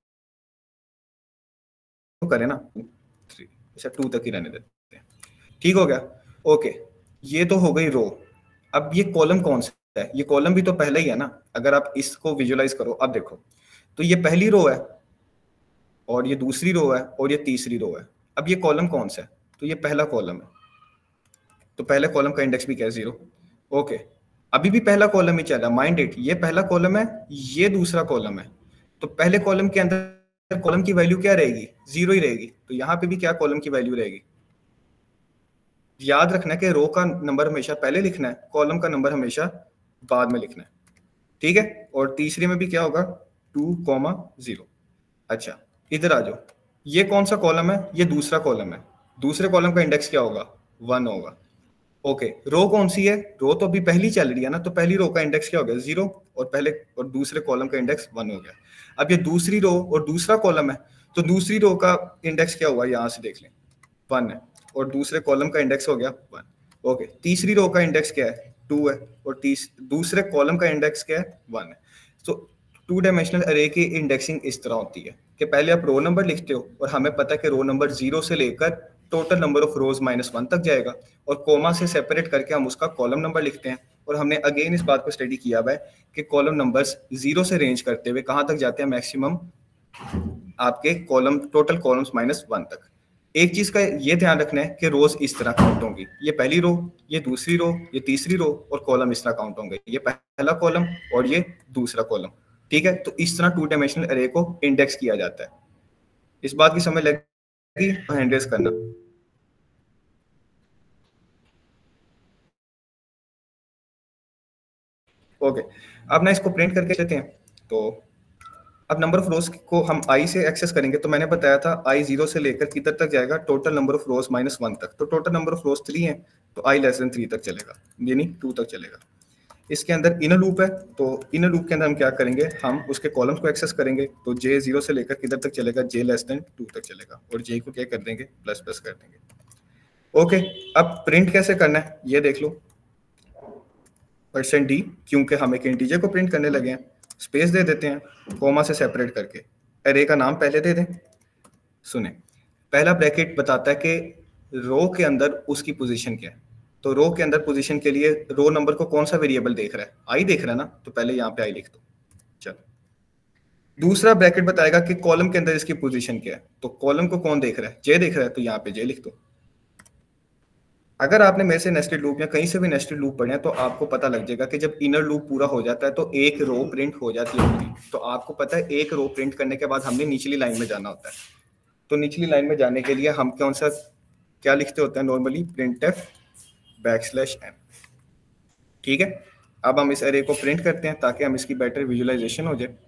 करें ना, 3, अच्छा 2 तक ही रहने देते हैं। ठीक हो गया, ओके, ये तो हो गई रो। अब ये कॉलम कौन सा है? ये कॉलम भी तो पहले ही है ना। अगर आप इसको विजुअलाइज करो, अब देखो, तो ये पहली रो है और ये दूसरी रो है और ये तीसरी रो है। अब ये कॉलम कौन सा है? तो ये पहला कॉलम है, तो पहले कॉलम का इंडेक्स भी क्या है? 0। ओके, अभी भी पहला कॉलम ही चला, माइंड इट, ये पहला कॉलम है, ये दूसरा कॉलम है। तो पहले कॉलम के अंदर कॉलम की वैल्यू क्या रहेगी? 0 ही रहेगी। तो यहाँ पे भी क्या कॉलम की वैल्यू रहेगी? याद रखना कि रो का नंबर हमेशा पहले लिखना है, कॉलम का नंबर हमेशा बाद में लिखना है। ठीक है, और तीसरे में भी क्या होगा? 2,0। अच्छा, इधर आ जाओ, ये कौन सा कॉलम है? ये दूसरा कॉलम है, दूसरे कॉलम का इंडेक्स क्या होगा? 1 होगा। ओके, रो कौन सी है? रो तो अभी पहली चल रही है ना, तो पहली रो का इंडेक्स क्या हो गया? 0, और पहले और दूसरे कॉलम का इंडेक्स 1 हो गया। अब ये दूसरी रो और दूसरा कॉलम है, तो दूसरी रो का इंडेक्स क्या हुआ? यहाँ से देख लें, 1 है, और दूसरे कॉलम का इंडेक्स हो गया 1। ओके, तीसरी रो का इंडेक्स क्या है? 2 है, और दूसरे कॉलम का इंडेक्स क्या है? 1 है। तो 2 डायमेंशनल अरे की इंडेक्सिंग इस तरह होती है कि पहले आप रो नंबर लिखते हो, और हमें पता है कि रो नंबर 0 से लेकर टोटल नंबर ऑफ रोज -1 तक जाएगा, और कोमा से सेपरेट करके हम उसका कॉलम नंबर लिखते हैं। और हमने अगेन इस बात को स्टडी किया हुआ है कि कॉलम नंबर्स 0 से रेंज करते हुए कहाँ तक जाते हैं? मैक्सिमम आपके कॉलम, टोटल कॉलम्स -1 तक। एक चीज का ये ध्यान रखना है कि रोज इस तरह काउंट होंगी, ये पहली रो, ये दूसरी रो, ये तीसरी रो, और कॉलम इस तरह काउंट होंगे, ये पहला कॉलम और ये दूसरा कॉलम। ठीक है, तो इस तरह 2 डायमेंशनल अरे को इंडेक्स किया जाता है। इस बात की समझ लगी? हैंडरेस करना। ओके, अब ना इसको प्रिंट करके लेते हैं। तो अब नंबर ऑफ रोज को हम आई से एक्सेस करेंगे, तो मैंने बताया था आई 0 से लेकर किधर तक जाएगा? टोटल नंबर ऑफ रोज -1 तक। तो टोटल नंबर ऑफ रोज 3 है, तो आई <3 तक चलेगा, यानी 2 तक चलेगा। इसके अंदर इनर लूप है, तो इनर लूप के अंदर हम क्या करेंगे, हम उसके कॉलम्स को एक्सेस करेंगे। तो जे 0 से लेकर किधर तक चलेगा, जे लेस देन 2 तक चलेगा, और जे को क्या कर देंगे, प्लस प्लस कर देंगे। ओके, अब प्रिंट कैसे करना है ये देख लो। %d, क्योंकि हम एक इंटीजर को प्रिंट करने लगे हैं, स्पेस दे देते हैं कॉमा से सेपरेट करके, अरे का नाम पहले दे दें। सुने, पहला ब्रैकेट बताता है कि रो के अंदर उसकी पोजीशन क्या है। तो रो के अंदर पोजीशन के लिए रो नंबर को कौन सा वेरिएबल देख रहा है, आई देख रहा है ना, तो पहले यहाँ पे आई लिख दो। चलो, दूसरा ब्रैकेट बताएगा कि कॉलम के अंदर इसकी पोजीशन क्या है। तो कॉलम को कौन देख रहा है, जे देख रहा है, तो यहाँ पे जे लिख दो। अगर आपने मेरे से नेस्टेड लूप या कहीं से भी नेस्टेड लूप पढ़े हैं तो आपको पता लग जाएगा कि जब इनर लूप पूरा हो जाता है तो एक रो प्रिंट हो जाती है पूरी। तो आपको पता है एक रो प्रिंट करने के बाद हमने निचली लाइन में जाना होता है। तो निचली लाइन में जाने के लिए हम कौन सा क्या लिखते होते हैं नॉर्मली, printf \n। ठीक है, अब हम इस एरे को प्रिंट करते हैं ताकि हम इसकी बेटर विजुअलाइजेशन हो जाए।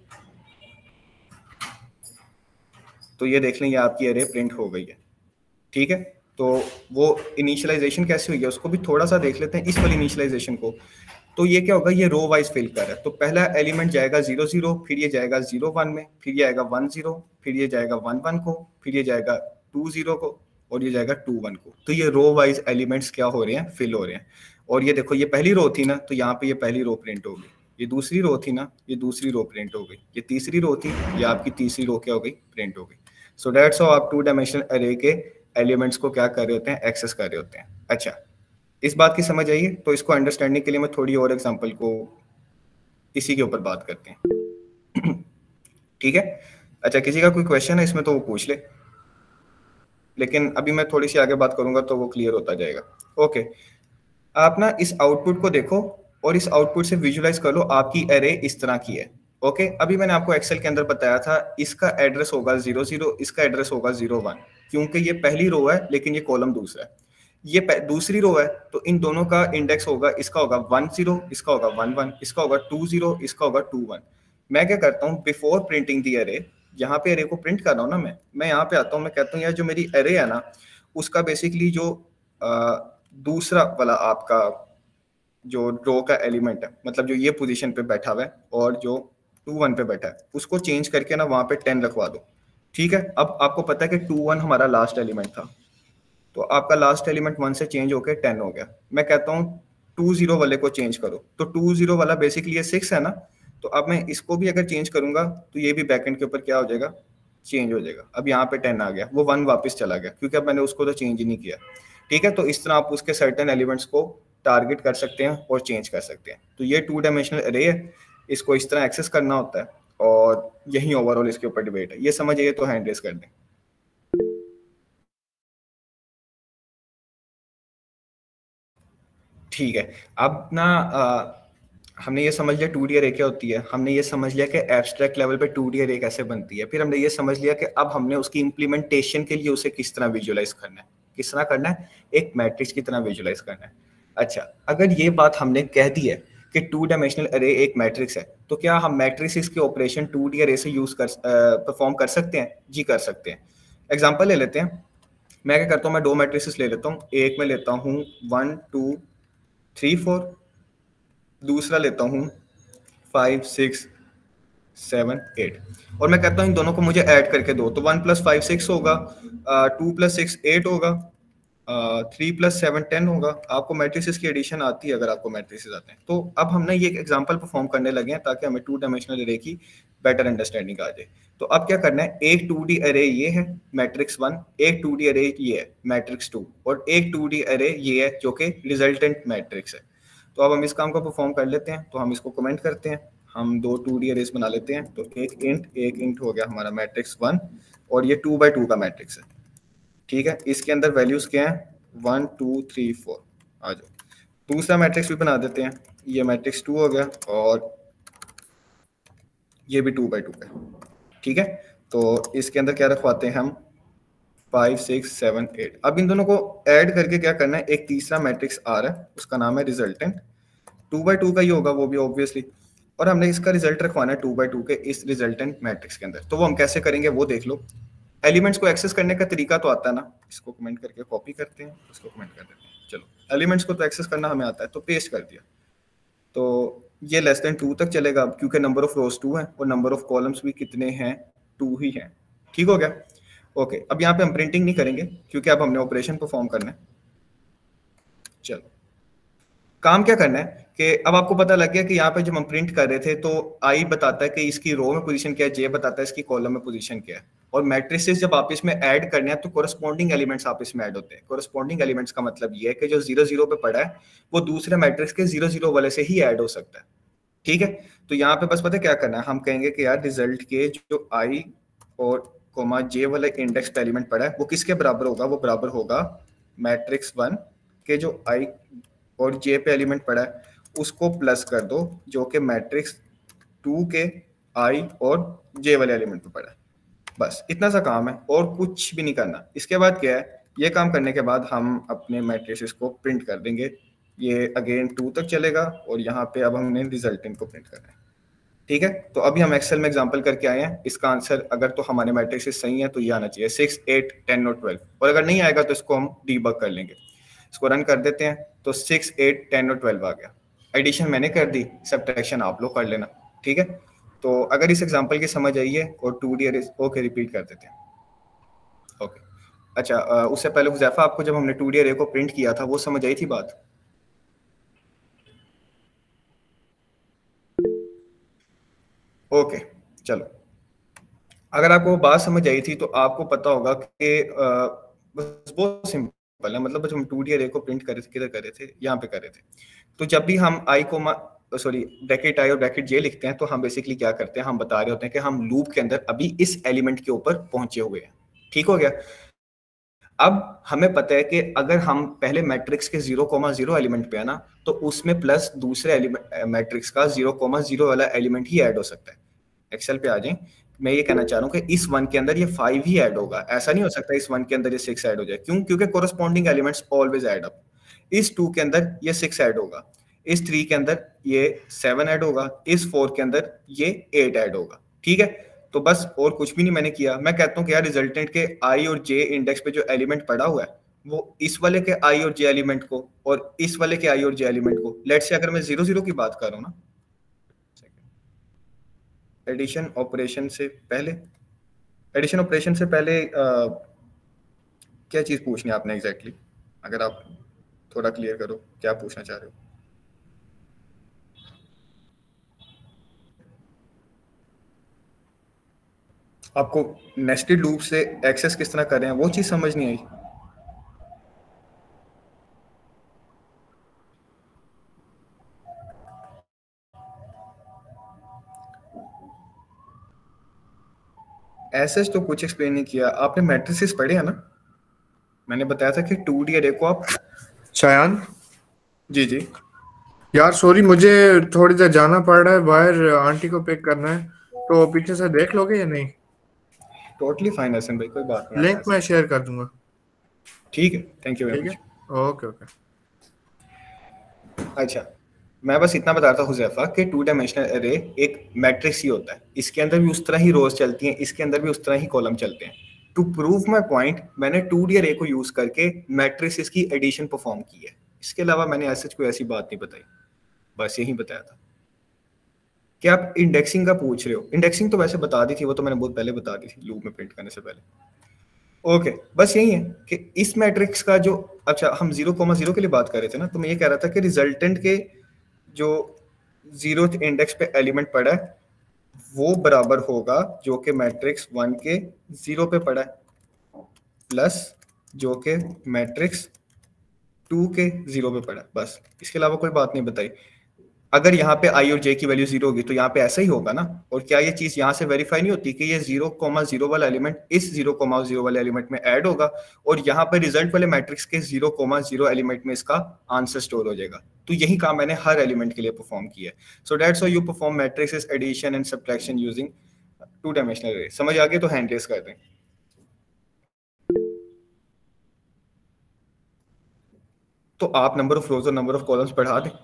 तो ये देख लें, ये आपकी एरे प्रिंट हो गई है। ठीक है, तो वो इनिशियलाइजेशन कैसे हुई है उसको भी थोड़ा सा देख लेते हैं, इस वाली इनिशियलाइजेशन को। तो ये क्या होगा, ये रो वाइज फिल कर रहा है। तो पहला एलिमेंट जाएगा 0 0, फिर ये जाएगा 0 1 में, फिर ये आएगा 1 0, फिर ये जाएगा 1 1 को, फिर ये जाएगा 2 0 को, और ये जाएगा 2 1 को। तो ये रो वाइज एलिमेंट्स क्या हो रहे हैं, फिल हो रहे हैं। और ये देखो, ये पहली रो थी ना, तो यहाँ पे ये पहली रो प्रिंट हो गई। ये दूसरी रो थी ना, ये दूसरी रो प्रिंट हो गई। ये तीसरी रो थी, ये आपकी तीसरी रो क्या हो गई, प्रिंट हो गई। सो दैट्स हाउ आप 2 डायमेंशनल अरे के एलिमेंट्स को क्या कर रहे होते हैं, एक्सेस कर रहे होते हैं। अच्छा, इस बात की समझ आइए। तो इसको अंडरस्टैंडिंग के लिए मैं थोड़ी और एग्जांपल को इसी के ऊपर बात करते हैं। ठीक है, अच्छा, किसी का कोई क्वेश्चन है इसमें तो वो पूछ ले, लेकिन अभी मैं थोड़ी सी आगे बात करूंगा तो वो क्लियर होता जाएगा। ओके, आप ना इस आउटपुट को देखो और इस आउटपुट से विजुलाइज कर लो आपकी एरे इस तरह की है। ओके, अभी मैंने आपको एक्सेल के अंदर बताया था इसका एड्रेस होगा 0 0, इसका एड्रेस होगा 0 1, क्योंकि ये पहली रो है लेकिन ये कॉलम दूसरा है। ये दूसरी रो है, तो इन दोनों का इंडेक्स होगा, इसका होगा 1 0, इसका होगा 1 1, इसका होगा 2 0, इसका होगा 2 1। मैं क्या करता हूँ, बिफोर प्रिंटिंग दी एरे, यहाँ पे एरे को प्रिंट कर रहा हूँ ना, मैं यहाँ पे आता हूँ, मैं कहता हूँ यार जो मेरी एरे है ना, उसका बेसिकली जो दूसरा वाला आपका जो रो का एलिमेंट है, मतलब जो ये पोजीशन पे बैठा हुआ है और जो 2 1 पे बैठा है, उसको चेंज करके ना वहां पे 10 रखवा दो। ठीक है, अब आपको पता है कि 2 1 हमारा लास्ट एलिमेंट था, तो आपका लास्ट एलिमेंट 1 से चेंज होकर 10 हो गया। मैं कहता हूँ 2 0 वाले को चेंज करो, तो 2 0 वाला बेसिकली ये 6 है ना, तो अब मैं इसको भी अगर चेंज करूंगा तो ये भी बैकएंड के ऊपर क्या हो जाएगा, चेंज हो जाएगा। अब यहाँ पे 10 आ गया, वो 1 वापस चला गया क्योंकि अब मैंने उसको तो चेंज ही नहीं किया। ठीक है, तो इस तरह आप उसके सर्टेन एलिमेंट्स को टारगेट कर सकते हैं और चेंज कर सकते हैं। तो ये 2 डायमेंशनल अरे है, इसको इस तरह एक्सेस करना होता है, और यही ओवरऑल इसके ऊपर डिबेट है। ये समझिए तो हैंड रेस कर दें। ठीक है, अब ना हमने ये समझ लिया 2D अरे क्या होती है, हमने ये समझ लिया कि एब्स्ट्रैक्ट लेवल पे 2D अरे कैसे बनती है, फिर हमने ये समझ लिया कि अब हमने उसकी इम्प्लीमेंटेशन के लिए उसे किस तरह विजुअलाइज करना है, किस तरह करना है, एक मैट्रिक्स की तरह विजुअलाइज करना है। अच्छा, अगर ये बात हमने कह दी है कि 2 डायमेंशनल अरे एक मैट्रिक्स है, तो क्या हम मैट्रिक्स के ऑपरेशन 2D अरे से यूज कर परफॉर्म कर सकते हैं? जी कर सकते हैं। एग्जाम्पल ले लेते हैं। मैं क्या करता हूँ, मैं 2 मैट्रिक्स ले लेता हूँ। एक में लेता हूँ 1 2 3 4, दूसरा लेता हूँ 5 6 7 8, और मैं कहता हूँ इन दोनों को मुझे ऐड करके दो। तो 1 + 5 6 होगा, 2 + 6 8 होगा, 3 + 7 10 होगा। आपको मैट्रिसेस की एडिशन आती है अगर आपको मैट्रिसेस आते हैं। तो अब हमने ये एग्जांपल परफॉर्म करने लगे हैं ताकि हमें 2 डायमेंशनल अरे की बेटर अंडरस्टैंडिंग आ जाए। तो अब क्या करना है, एक 2D अरे ये है मैट्रिक्स 1, एक 2D अरे ये है मैट्रिक्स 2, और एक 2D अरे ये है जो कि रिजल्टेंट मैट्रिक्स है। तो अब हम इस काम को परफॉर्म कर लेते हैं। तो हम इसको कमेंट करते हैं, हम 2 2D अरेज बना लेते हैं। तो एक इंट हो गया हमारा मैट्रिक्स 1, और ये 2 by 2 का मैट्रिक्स है। ठीक है, इसके अंदर वैल्यूज क्या हैं, 1 2 3 4। आ जाओ, दूसरा मैट्रिक्स भी बना देते हैं। ये मैट्रिक्स 2 हो गया, और ये भी 2 by 2 का। ठीक है, तो इसके अंदर क्या रखवाते हैं हम, 5 6 7 8। अब इन दोनों को ऐड करके क्या करना है, एक तीसरा मैट्रिक्स आ रहा है, उसका नाम है रिजल्टेंट। 2 by 2 का ही होगा वो भी ऑब्वियसली, और हमने इसका रिजल्ट रखवाना है 2 by 2 के इस रिजल्टेंट मैट्रिक्स के अंदर। तो वो हम कैसे करेंगे वो देख लो। एलिमेंट्स को एक्सेस करने का तरीका तो आता है ना, इसको कमेंट करके कॉपी करते हैं, इसको कमेंट कर देते हैं। चलो, एलिमेंट्स को तो एक्सेस करना हमें आता है, तो पेस्ट कर दिया। तो ये लेस देन 2 तक चलेगा क्योंकि नंबर ऑफ रोज 2 है और नंबर ऑफ कॉलम्स भी कितने हैं, 2 ही हैं। ठीक हो गया? ओके, अब यहाँ पे हम प्रिंटिंग नहीं करेंगे क्योंकि अब हमने ऑपरेशन परफॉर्म करना है। चलो, काम क्या करना है कि अब आपको पता लग गया कि यहाँ पे जब हम प्रिंट कर रहे थे तो आई बताता है कि इसकी रो में पोजीशन क्या है, जे बताता है इसकी कॉलम में पोजीशन क्या है, और मैट्रिसेस जब आप इसमें ऐड करने हैं तो कोरस्पॉन्डिंग एलिमेंट्स आप इसमें ऐड होते हैं। कोरस्पॉन्डिंग एलिमेंट्स का मतलब ये है कि जो 0 0 पे पड़ा है वो दूसरे मैट्रिक्स के 0 0 वाले से ही ऐड हो सकता है। ठीक है, तो यहाँ पे बस पता है क्या करना है, हम कहेंगे कि यार रिजल्ट के जो आई और कोमा जे वाला इंडेक्स पे एलिमेंट पड़ा है वो किसके बराबर होगा, वो बराबर होगा मैट्रिक्स 1 के जो आई और जे पे एलिमेंट पड़ा है उसको प्लस कर दो जो कि मैट्रिक्स 2 के आई और जे वाले एलिमेंट पे पड़ा है। बस इतना सा काम है और कुछ भी नहीं करना। इसके बाद क्या है, ये काम करने के बाद हम अपने मैट्रिसेस को प्रिंट कर देंगे। ये अगेन 2 तक चलेगा और यहाँ पे अब हमने रिजल्टेंट को प्रिंट करना है। ठीक है, तो अभी हम एक्सेल में एग्जांपल करके आए हैं। इसका आंसर अगर तो हमारे मैट्रिसेस सही है तो ये आना चाहिए 6, 8, 10 और 12, और अगर नहीं आएगा तो इसको हम डीबग कर लेंगे। इसको रन कर देते हैं तो 6, 8, 10 और 12 आ गया। एडिशन मैंने कर दी, सब्ट्रैक्शन आप लोग कर लेना। ठीक है, तो अगर इस एग्जांपल की समझ आई है और 2D अरे ओके रिपीट कर देते हैं। ओके, अच्छा उससे पहले हुजैफा आपको जब हमने 2D अरे को प्रिंट किया था वो समझ आई थी बात? ओके, चलो, अगर आपको बात समझ आई थी तो आपको पता होगा कि बस बहुत सिंपल है। मतलब जब हम 2D अरे को प्रिंट कर रहे थे, किधर कर रहे थे, यहाँ पे कर रहे थे, तो जब भी हम आई को ब्रैकेट आई और ब्रैकेट जे लिखते हैं तो हम बेसिकली क्या करते हैं, हम बता रहे होते हैं कि हम लूप के अंदर अभी इस एलिमेंट के ऊपर पहुंचे हुए हैं। ठीक हो गया? अब हमें पता है कि अगर हम पहले मैट्रिक्स के 0, 0 एलिमेंट पे है ना तो उसमें प्लस दूसरे एलिमेंट मैट्रिक्स का 0, 0 वाला एलिमेंट ही ऐड हो सकता है। एक्सेल पे आ जाएं, मैं ये कहना चाह रहा हूँ कि इस 1 के अंदर ये 5 ही ऐड होगा। ऐसा नहीं हो सकता इस 1 के अंदर ये 6 ऐड हो जाए। क्यों? क्योंकि corresponding elements always add up. इस 2 के अंदर ये 6 ऐड होगा, इस 3 के अंदर ये 7 ऐड होगा, इस 4 के अंदर ये 8 ऐड होगा। ठीक है, तो बस और कुछ भी नहीं मैंने किया। मैं कहता हूँ कि यार रिजल्टेंट के आई और जे इंडेक्स पे जो एलिमेंट पड़ा हुआ है वो इस वाले के आई और जे एलिमेंट को और इस वाले के आई और जे एलिमेंट को, लेट्स से अगर मैं 0, 0 की बात कर रहा हूँ ना, एडिशन ऑपरेशन से पहले, एडिशन ऑपरेशन से पहले क्या चीज पूछनी है आपने एग्जैक्टली अगर आप थोड़ा क्लियर करो क्या पूछना चाह रहे हो। आपको नेस्टेड लूप से एक्सेस किस तरह कर रहे हैं वो चीज समझ नहीं आई? ऐसे तो कुछ एक्सप्लेन नहीं किया आपने। मैट्रिसेस पढ़े हैं ना? मैंने बताया था कि 2D अरे को आप शायान, जी जी यार सॉरी, मुझे थोड़ी देर जाना पड़ रहा है बाहर, आंटी को पिक करना है, तो पीछे से देख लोगे या नहीं? टोटली फाइन हसन भाई, कोई बात नहीं, आप लिंक मैं ऐसे। शेयर कर दूंगा। ठीक है, थैंक यू वेरी ठीक है, मच। Okay okay. अच्छा, मैं बस इतना बता रहा था हुजैफा कि 2 डायमेंशनल अरे एक मैट्रिक्स ही होता है। इसके अंदर भी उस तरह ही रोज चलती हैं, इसके अंदर भी उस तरह ही कॉलम चलते हैं। टू प्रूव माई पॉइंट मैंने 2D अरे को यूज करके मैट्रिक्स की एडिशन परफॉर्म की है। इसके अलावा मैंने ऐसे कोई ऐसी बात नहीं बताई, बस यही बताया था। क्या आप इंडेक्सिंग का पूछ रहे हो? इंडेक्सिंग तो वैसे बता दी थी, वो तो मैंने बहुत पहले बता दी थी लूप में प्रिंट करने से पहले। ओके, बस यही है कि इस मैट्रिक्स का जो, अच्छा हम 0, 0 के लिए बात कर रहे थे ना, तो मैं ये कह रहा था कि रिजल्टेंट के जो 0th इंडेक्स पे एलिमेंट पड़ा है वो बराबर होगा जो कि मैट्रिक्स 1 के 0 पे पड़ा है प्लस जो कि मैट्रिक्स 2 के 0 पे पड़ा है। बस इसके अलावा कोई बात नहीं बताई। अगर यहाँ पे आई और जे की वैल्यू 0 होगी तो यहाँ पे ऐसा ही होगा ना। और क्या ये चीज यहाँ से वेरीफाई नहीं होती कि ये 0, 0 वाला एलिमेंट इस 0, 0 वाले एलिमेंट में ऐड होगा और यहाँ पे रिजल्ट वाले मैट्रिक्स के 0, 0 एलिमेंट में इसका आंसर स्टोर हो जाएगा। तो यही काम मैंने हर एलिमेंट के लिए परफॉर्म किया है। So that's how you perform matrix addition and subtraction using 2 dimensional array. समझ आ गए तो हैंड रेज कर दें। तो आप नंबर ऑफ रोज और नंबर ऑफ कॉलम्स बढ़ा दें,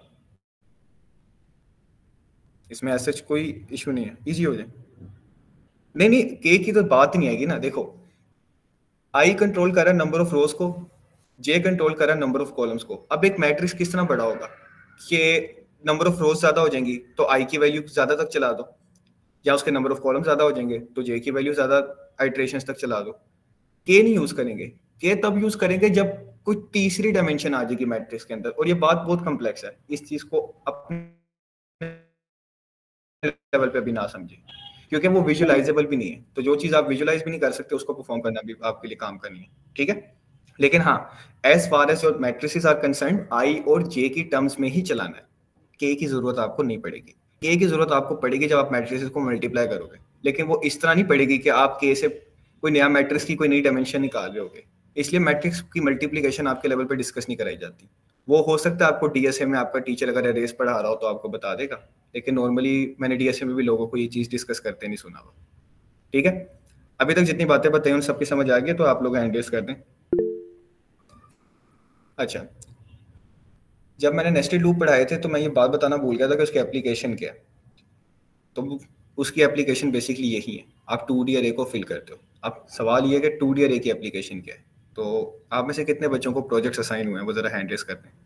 इसमें ऐसा कोई इशू नहीं है, इजी हो जाए। नहीं नहीं, के की तो बात ही नहीं आएगी ना। देखो, आई कंट्रोल कर रहा है नंबर ऑफ रोज को, जे कंट्रोल कर रहा है नंबर ऑफ कॉलम्स को। अब एक मैट्रिक्स किस तरह बड़ा होगा कि नंबर ऑफ रोज ज्यादा हो जाएंगी तो आई की वैल्यू ज्यादा तक चला दो, या उसके नंबर ऑफ कॉलम ज्यादा हो जाएंगे तो जे की वैल्यू ज्यादा आइट्रेशंस तक चला दो। के नहीं यूज करेंगे, के तब यूज करेंगे जब कोई तीसरी डायमेंशन आ जाएगी मैट्रिक्स के अंदर, और ये बात बहुत कॉम्प्लेक्स है, इस चीज को अपने लेवल पे भी ना समझे, क्योंकि वो विजुअलाइजेबल भी नहीं है। तो जो चीज आप विजुअलाइज भी नहीं कर सकते उसको परफॉर्म करना भी आपके लिए काम करनी है, ठीक है। लेकिन हाँ, as far as your matrices are concern, I और जे की टर्म्स में ही चलाना है, के की जरूरत आपको नहीं पड़ेगी। के की जरूरत आपको पड़ेगी जब आप मैट्रिसेस को मल्टीप्लाई करोगे, लेकिन वो इस तरह नहीं पड़ेगी कि आप के से कोई नया मैट्रिक्स की कोई नई डायमेंशन निकाल रहे होगे। इसलिए मैट्रिक्स की मल्टीप्लीकेशन आपके लेवल पे डिस्कस नहीं कराई जाती। वो हो सकता है आपको डीएसए में आपका टीचर अगर अरेज पढ़ा रहा हो तो आपको बता देगा, लेकिन नॉर्मली मैंने डीएसए में भी लोगों को ये चीज डिस्कस करते नहीं सुना हुआ, ठीक है। अभी तक जितनी बातें बताई उन सबकी समझ आ गई, तो आप लोग हैंड रेज कर दें। अच्छा, जब मैंने नेस्टेड लूप पढ़ाए थे तो मैं ये बात बताना भूल गया था कि उसकी एप्लीकेशन क्या है। तो उसकी एप्लीकेशन बेसिकली यही है, आप 2D अरे को फिल करते हो। अब सवाल ये है कि 2D अरे की एप्लीकेशन क्या है। तो आप में से कितने बच्चों को प्रोजेक्ट्स असाइन हुए हैं, वो जरा हैंड रेज करते हैं।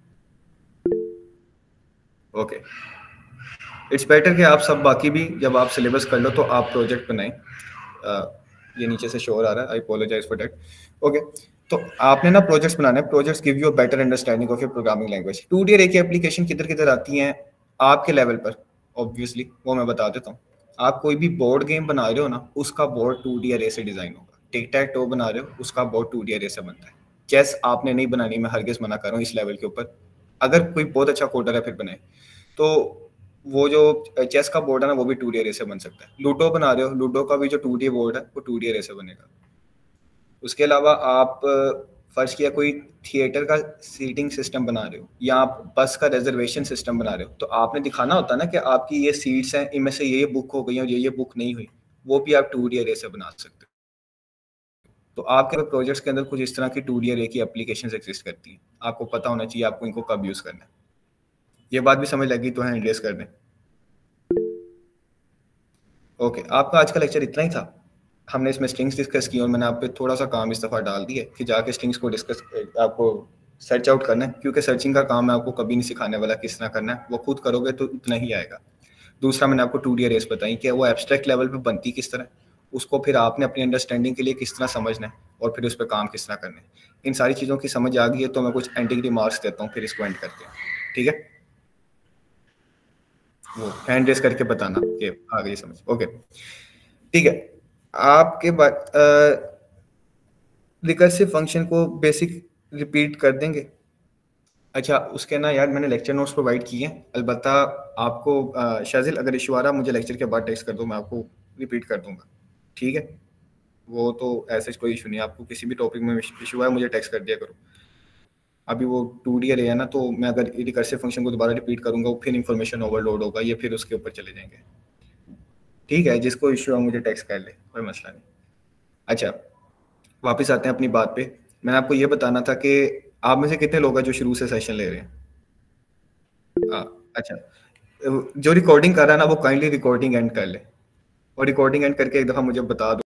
ओके, इट्स बेटर कि आप सब बाकी भी जब आप सिलेबस कर लो तो आप प्रोजेक्ट बनाएं। ये नीचे से शोर आ रहा है, I apologize for that. Okay, तो आपने ना प्रोजेक्ट्स बनाने हैं। Projects give you a better understanding of your programming language. 2D array की एप्लीकेशन किधर किधर आती हैं आपके लेवल पर, ऑब्वियसली वो मैं बता देता हूँ। आप कोई भी बोर्ड गेम बना रहे हो ना, उसका बोर्ड 2D अरे से डिजाइन होगा। टिक टैक टो बना रहे हो, उसका बोर्ड 2D अरे से बनता है। चेस आपने नहीं बनानी, मैं हरगिज मना कर रहा हूँ इस लेवल के ऊपर। अगर कोई बहुत अच्छा कोडर है फिर बनाए। तो वो जो चेस का बोर्ड है ना, वो भी 2D अरे से बन सकता है। लूडो बना रहे हो, लूडो का भी जो 2D बोर्ड है वो 2D अरे से बनेगा। उसके अलावा आप फर्ज किया कोई थिएटर का सीटिंग सिस्टम बना रहे हो, या आप बस का रिजर्वेशन सिस्टम बना रहे हो, तो आपने दिखाना होता है ना कि आपकी ये सीट्स हैं, इनमें से ये बुक हो गई और ये बुक नहीं हुई। वो भी आप 2D अरे से बना सकते हो। तो आपके प्रोजेक्ट्स के अंदर कुछ इस तरह की 2D अरे की एप्लीकेशंस एग्जिस्ट करती हैं। आपको पता होना चाहिए आपको इनको कब यूज करना है। ये बात भी समझ लगी तो हैंड रेज कर दें। ओके, आपका आज का लेक्चर इतना ही था। हमने इसमें स्ट्रिंग्स डिस्कस की और मैंने आप पे थोड़ा सा काम इस दफ़ा डाल दिया कि जाके स्ट्रिंग्स को डिस्कस आपको सर्च आउट करना है, क्योंकि सर्चिंग का काम मैं आपको कभी नहीं सिखाने वाला किस तरह करना है। वो खुद करोगे तो इतना ही आएगा। दूसरा, मैंने आपको 2D अरेज बताई कि वो एब्स्ट्रैक्ट लेवल पे बनती किस तरह, उसको फिर आपने अपनी अंडरस्टैंडिंग के लिए किस तरह समझना है और फिर उस पर काम किस तरह करना है। इन सारी चीज़ों की समझ आ गई है तो मैं कुछ एंडिंग रिमार्क्स देता हूँ, फिर इसको एंड करते हैं, ठीक है। वो हैंड रेस करके बताना कि आ गई समझ। ओके, ठीक है। आपके बाद रिकर्सिव फंक्शन को बेसिक रिपीट कर देंगे। अच्छा, उसके ना यार मैंने लेक्चर नोट्स प्रोवाइड किए हैं, अलबत्ता आपको शाजिल अगर इशू आ रहा मुझे लेक्चर के बाद टेक्स्ट कर दो, मैं आपको रिपीट कर दूंगा, ठीक है। वो तो ऐसे कोई इशू नहीं है, आपको किसी भी टॉपिक में इशू है मुझे टेक्स्ट कर दिया करो। अभी वो 2D अरे है ना, तो मैं अगर रिकर्सिव फंक्शन को दोबारा रिपीट करूंगा फिर इंफॉर्मेशन ओवरलोड होगा, ये फिर उसके ऊपर चले जाएंगे, ठीक है। जिसको इशू है मुझे टेक्स्ट कर ले, कोई मसला नहीं। अच्छा, वापस आते हैं अपनी बात पे। मैंने आपको ये बताना था कि आप में से कितने लोग हैं जो शुरू से सेशन ले रहे हैं। अच्छा, जो रिकॉर्डिंग कर रहा है ना वो काइंडली रिकॉर्डिंग एंड कर ले, और रिकॉर्डिंग एंड करके एक दफ़ा मुझे बता दो।